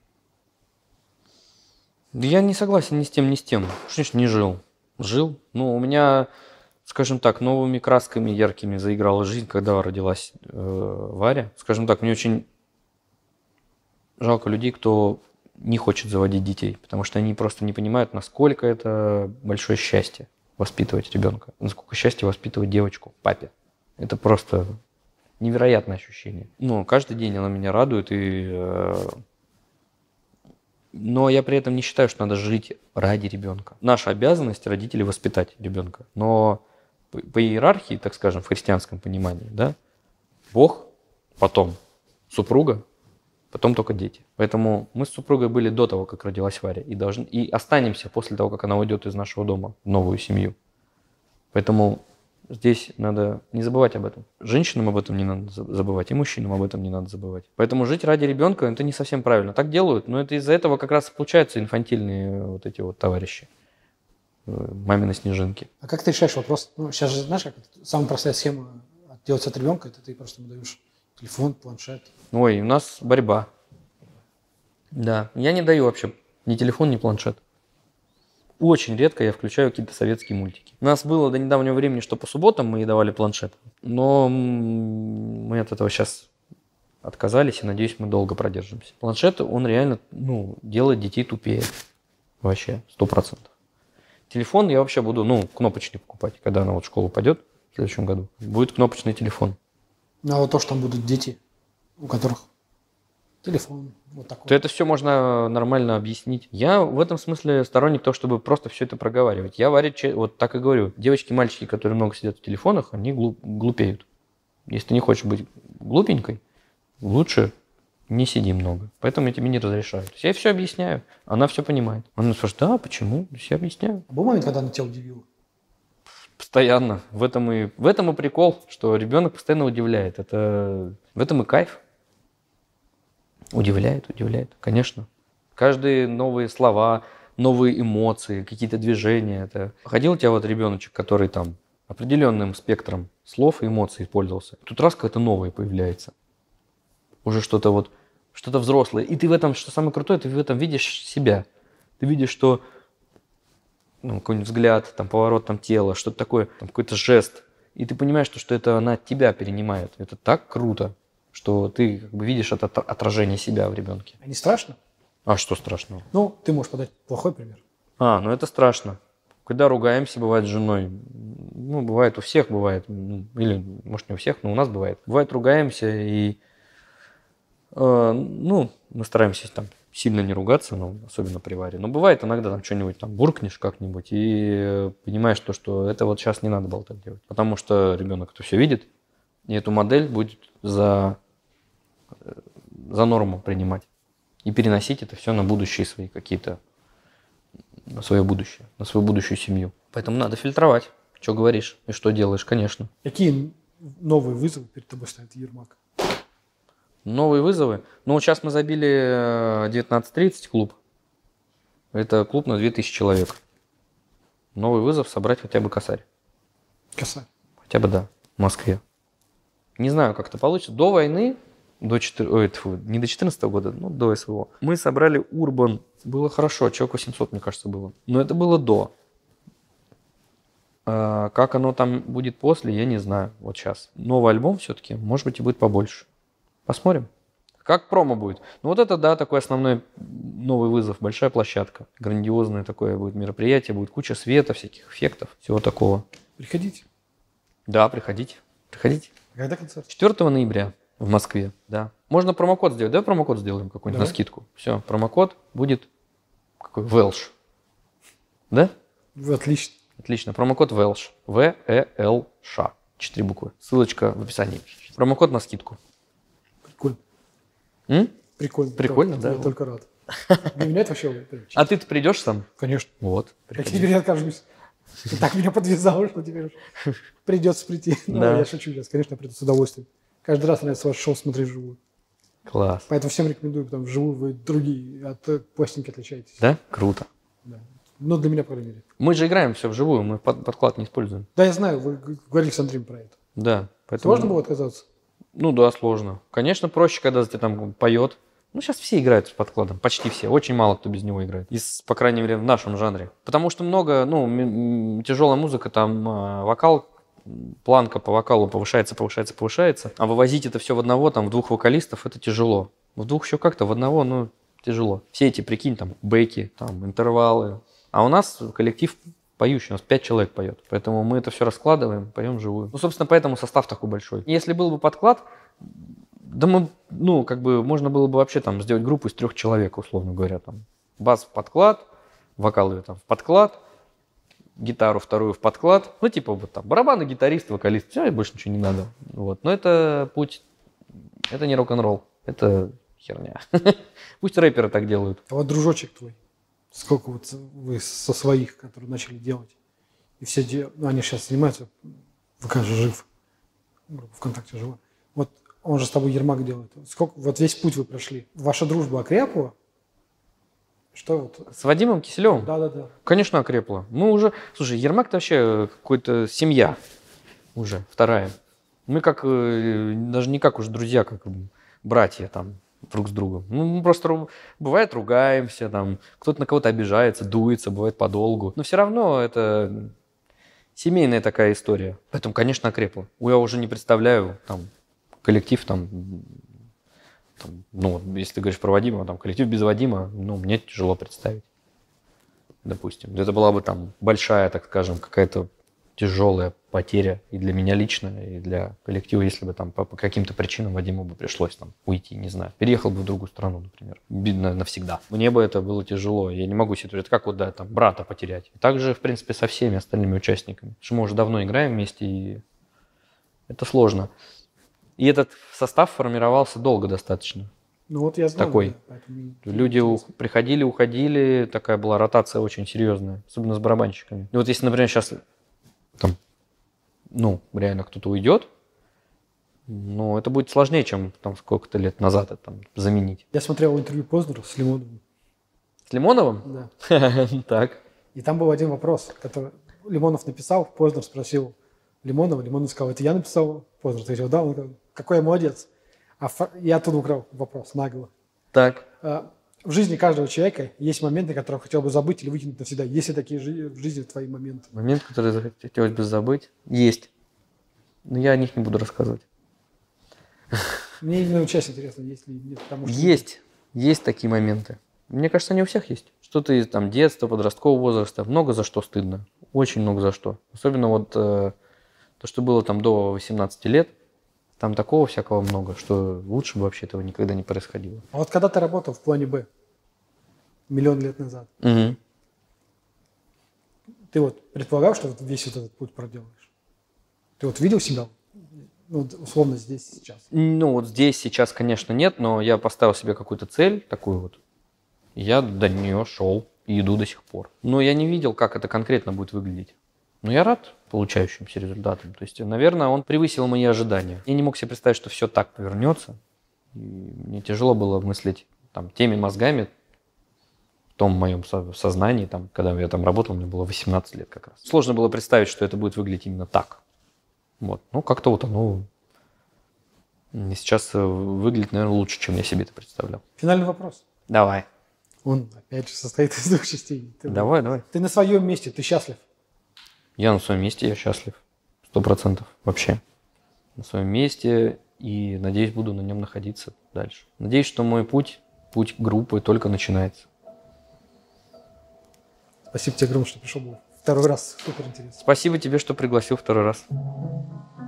Я не согласен ни с тем, ни с тем. Что значит не жил? Жил. Ну, у меня, скажем так, новыми красками яркими заиграла жизнь, когда родилась Варя. Скажем так, мне очень жалко людей, кто не хочет заводить детей, потому что они просто не понимают, насколько это большое счастье воспитывать ребенка, насколько счастье воспитывать девочку, папе. Это просто невероятное ощущение. Ну, каждый день она меня радует, но я при этом не считаю, что надо жить ради ребенка. Наша обязанность родителей воспитать ребенка. Но по иерархии, так скажем, в христианском понимании, да, Бог, потом супруга, потом только дети. Поэтому мы с супругой были до того, как родилась Варя, и останемся после того, как она уйдет из нашего дома в новую семью. Поэтому здесь надо не забывать об этом. Женщинам об этом не надо забывать, и мужчинам об этом не надо забывать. Поэтому жить ради ребенка – это не совсем правильно. Так делают, но это из-за этого как раз получаются инфантильные вот эти вот товарищи. Мамины снежинки. А как ты решаешь вопрос? Ну, сейчас же, знаешь, как самая простая схема делать от ребенка – это ты просто ему даешь телефон, планшет. Ой, у нас борьба. Да, я не даю вообще ни телефон, ни планшет. Очень редко я включаю какие-то советские мультики. У нас было до недавнего времени, что по субботам мы ей давали планшет. Но мы от этого сейчас отказались, и надеюсь, мы долго продержимся. Планшет, он реально делает детей тупее. Вообще, 100%. Телефон я вообще буду, кнопочный покупать, когда она вот в школу пойдет в следующем году. Будет кнопочный телефон. Ну, а вот то, что там будут дети, у которых телефон вот такой. То это все можно нормально объяснить. Я в этом смысле сторонник того, чтобы просто все это проговаривать. Я вот так и говорю. Девочки, мальчики, которые много сидят в телефонах, они глупеют. Если ты не хочешь быть глупенькой, лучше не сиди много. Поэтому я тебе не разрешаю. То есть я все объясняю. Она все понимает. Она спрашивает, да, почему? То есть я объясняю. Был момент, когда она тебя удивила? Постоянно. В этом и прикол, что ребенок постоянно удивляет. В этом и кайф. Удивляет, конечно. Каждые новые слова, новые эмоции, какие-то движения. Ходил у тебя вот ребеночек, который там определенным спектром слов и эмоций пользовался. Тут раз какое-то новое появляется. Уже что-то взрослое. И ты в этом, что самое крутое, ты в этом видишь себя. Ты видишь, что какой-нибудь взгляд, там, поворот там, тела, что-то такое, там, какой-то жест. И ты понимаешь, что это она от тебя перенимает. Это так круто, что ты как бы видишь это отражение себя в ребенке. А не страшно? А что страшного? Ну, ты можешь подать плохой пример. Это страшно. Когда ругаемся, бывает с женой. Бывает у всех, бывает. Или, может, не у всех, но у нас бывает. Бывает, ругаемся, и мы стараемся там сильно не ругаться, особенно при Варе. Но бывает иногда там что-нибудь там буркнешь как-нибудь и понимаешь что это вот сейчас не надо было так делать. Потому что ребенок это все видит, и эту модель будет за норму принимать. И переносить это все на будущие свои какие-то, на свое будущее, на свою будущую семью. Поэтому надо фильтровать, что говоришь и что делаешь, конечно. Какие новые вызовы перед тобой ставит Ермак? Новые вызовы. Сейчас мы забили 19:30 клуб. Это клуб на 2000 человек. Новый вызов — собрать хотя бы косарь. Косарь? Хотя бы, да, в Москве. Не знаю, как это получится. До войны, не до 2014 года, до СВО, мы собрали Урбан. Было хорошо, человек 800, мне кажется, было. Но это было до. Как оно там будет после, я не знаю. Вот сейчас. Новый альбом все-таки, может быть, и будет побольше. Посмотрим. Как промо будет. Это, да, такой основной новый вызов. Большая площадка. Грандиозное такое будет мероприятие. Будет куча света, всяких эффектов. Всего такого. Приходите. Да, приходите. Приходите. Когда концерт? 4 ноября в Москве. Да. Можно промокод сделать. Давай промокод сделаем какой-нибудь на скидку. Все, промокод будет какой? Welsh. Да? Отлично. Отлично. Промокод Welsh. VELSH. 4 буквы. Ссылочка в описании. Промокод на скидку. Прикольно. Прикольно. Прикольно, да. Я только рад. Для меня это вообще... А ты придешь сам? Конечно. Вот. Я теперь не откажусь. Ты так меня подвязал, что теперь придется прийти. Да. Я шучу сейчас. Конечно, я приду с удовольствием. Каждый раз нравится ваше шоу смотреть вживую. Класс. Поэтому всем рекомендую, потому что вживую вы другие от пластинки отличаетесь. Да? Круто. Да. Но для меня, по крайней мере. Мы же играем все вживую, мы подклад не используем. Да, я знаю, вы говорили с Андреем про это. Да. Поэтому... Сложно было отказаться? Да, сложно. Конечно, проще, когда ты там поет. Сейчас все играют с подкладом, почти все. Очень мало кто без него играет. По крайней мере, в нашем жанре. Потому что много, тяжелая музыка, там вокал, планка по вокалу повышается. А вывозить это все в одного, в двух вокалистов, это тяжело. В двух еще как-то, в одного, тяжело. Все эти, прикинь, бэки, интервалы. А у нас коллектив поющий, у нас 5 человек поет. Поэтому мы это все раскладываем, поем вживую. Ну, собственно, поэтому состав такой большой. Если был бы подклад, да мы, ну, как бы можно было бы вообще там сделать группу из 3 человек, условно говоря. Там бас в подклад, вокалы там в подклад, гитару вторую в подклад. Ну, типа вот там барабаны, гитарист, вокалист. Все, и больше ничего не надо. Вот. Но это путь, это не рок-н-ролл, это херня. Пусть рэперы так делают. А вот дружочек твой, сколько вот вы со своих, которые начали делать, и все, ну, они сейчас занимаются, ВК же жив, группа ВКонтакте жива. Вот он же с тобой Ермак делает. Сколько, вот весь путь вы прошли. Ваша дружба окрепла? Что вот? С Вадимом Киселевым? Да. Конечно, окрепла. Мы уже... Слушай, Ермак-то вообще какой-то семья уже, вторая. Мы как, даже не как уже друзья, как братья там друг с другом. Ну, мы просто бывает ругаемся, там, кто-то на кого-то обижается, дуется, бывает подолгу. Но все равно это семейная такая история. Поэтому, конечно, окрепла. Я уже не представляю там коллектив там, ну, если ты говоришь про Вадима, там, коллектив без Вадима, ну, мне тяжело представить, допустим. Это была бы там большая, так скажем, какая-то тяжелая потеря и для меня лично, и для коллектива, если бы там по каким-то причинам Вадиму бы пришлось там уйти, не знаю. Переехал бы в другую страну, например, навсегда. Мне бы это было тяжело. Я не могу себе это как вот, да, там, брата потерять. И также, в принципе, со всеми остальными участниками. Потому что мы уже давно играем вместе, и это сложно. И этот состав формировался долго достаточно. Ну вот я знаю. Такой. Да, люди приходили, уходили, такая была ротация очень серьезная, особенно с барабанщиками. И вот если, например, сейчас там, ну, реально кто-то уйдет, ну, это будет сложнее, чем там сколько-то лет назад это там заменить. Я смотрел интервью Познера с Лимоновым. С Лимоновым? Да. Так. И там был один вопрос, который Лимонов написал, Познер спросил Лимонова, Лимонов сказал, это я написал, Познер ответил, да, он говорит, какой я молодец. А я оттуда украл вопрос нагло. Так. В жизни каждого человека есть моменты, которые хотел бы забыть или выкинуть навсегда. Есть ли такие в жизни твои моменты? Момент, который хотелось бы забыть, есть. Но я о них не буду рассказывать. Мне именно часть интересно, есть ли нет. Потому что... Есть такие моменты. Мне кажется, они у всех есть. Что-то из там детства, подросткового возраста. Много за что стыдно. Очень много за что. Особенно вот то, что было там до 18 лет. Там такого всякого много, что лучше бы вообще этого никогда не происходило. А вот когда ты работал в плане Б, миллион лет назад, Угу. ты вот предполагал, что вот весь вот этот путь проделаешь? Ты вот видел себя, ну, условно, здесь, сейчас? Ну, вот здесь сейчас, конечно, нет, но я поставил себе какую-то цель такую вот. И я до нее шел и иду до сих пор. Но я не видел, как это конкретно будет выглядеть. Но я рад получающимся результатам. То есть, наверное, он превысил мои ожидания. Я не мог себе представить, что все так повернется. И мне тяжело было мыслить там, теми мозгами, в том моем сознании, там, когда я там работал, мне было 18 лет как раз. Сложно было представить, что это будет выглядеть именно так. Вот. Ну, как-то вот оно сейчас выглядит, наверное, лучше, чем я себе это представлял. Финальный вопрос. Давай. Он, опять же, состоит из 2 частей. Давай. Ты на своем месте, ты счастлив? Я на своем месте, я счастлив. 100% вообще. На своем месте и, надеюсь, буду на нем находиться дальше. Надеюсь, что мой путь группы только начинается. Спасибо тебе огромное, что пришел. Был 2-й раз. Супер интересно. Спасибо тебе, что пригласил 2-й раз.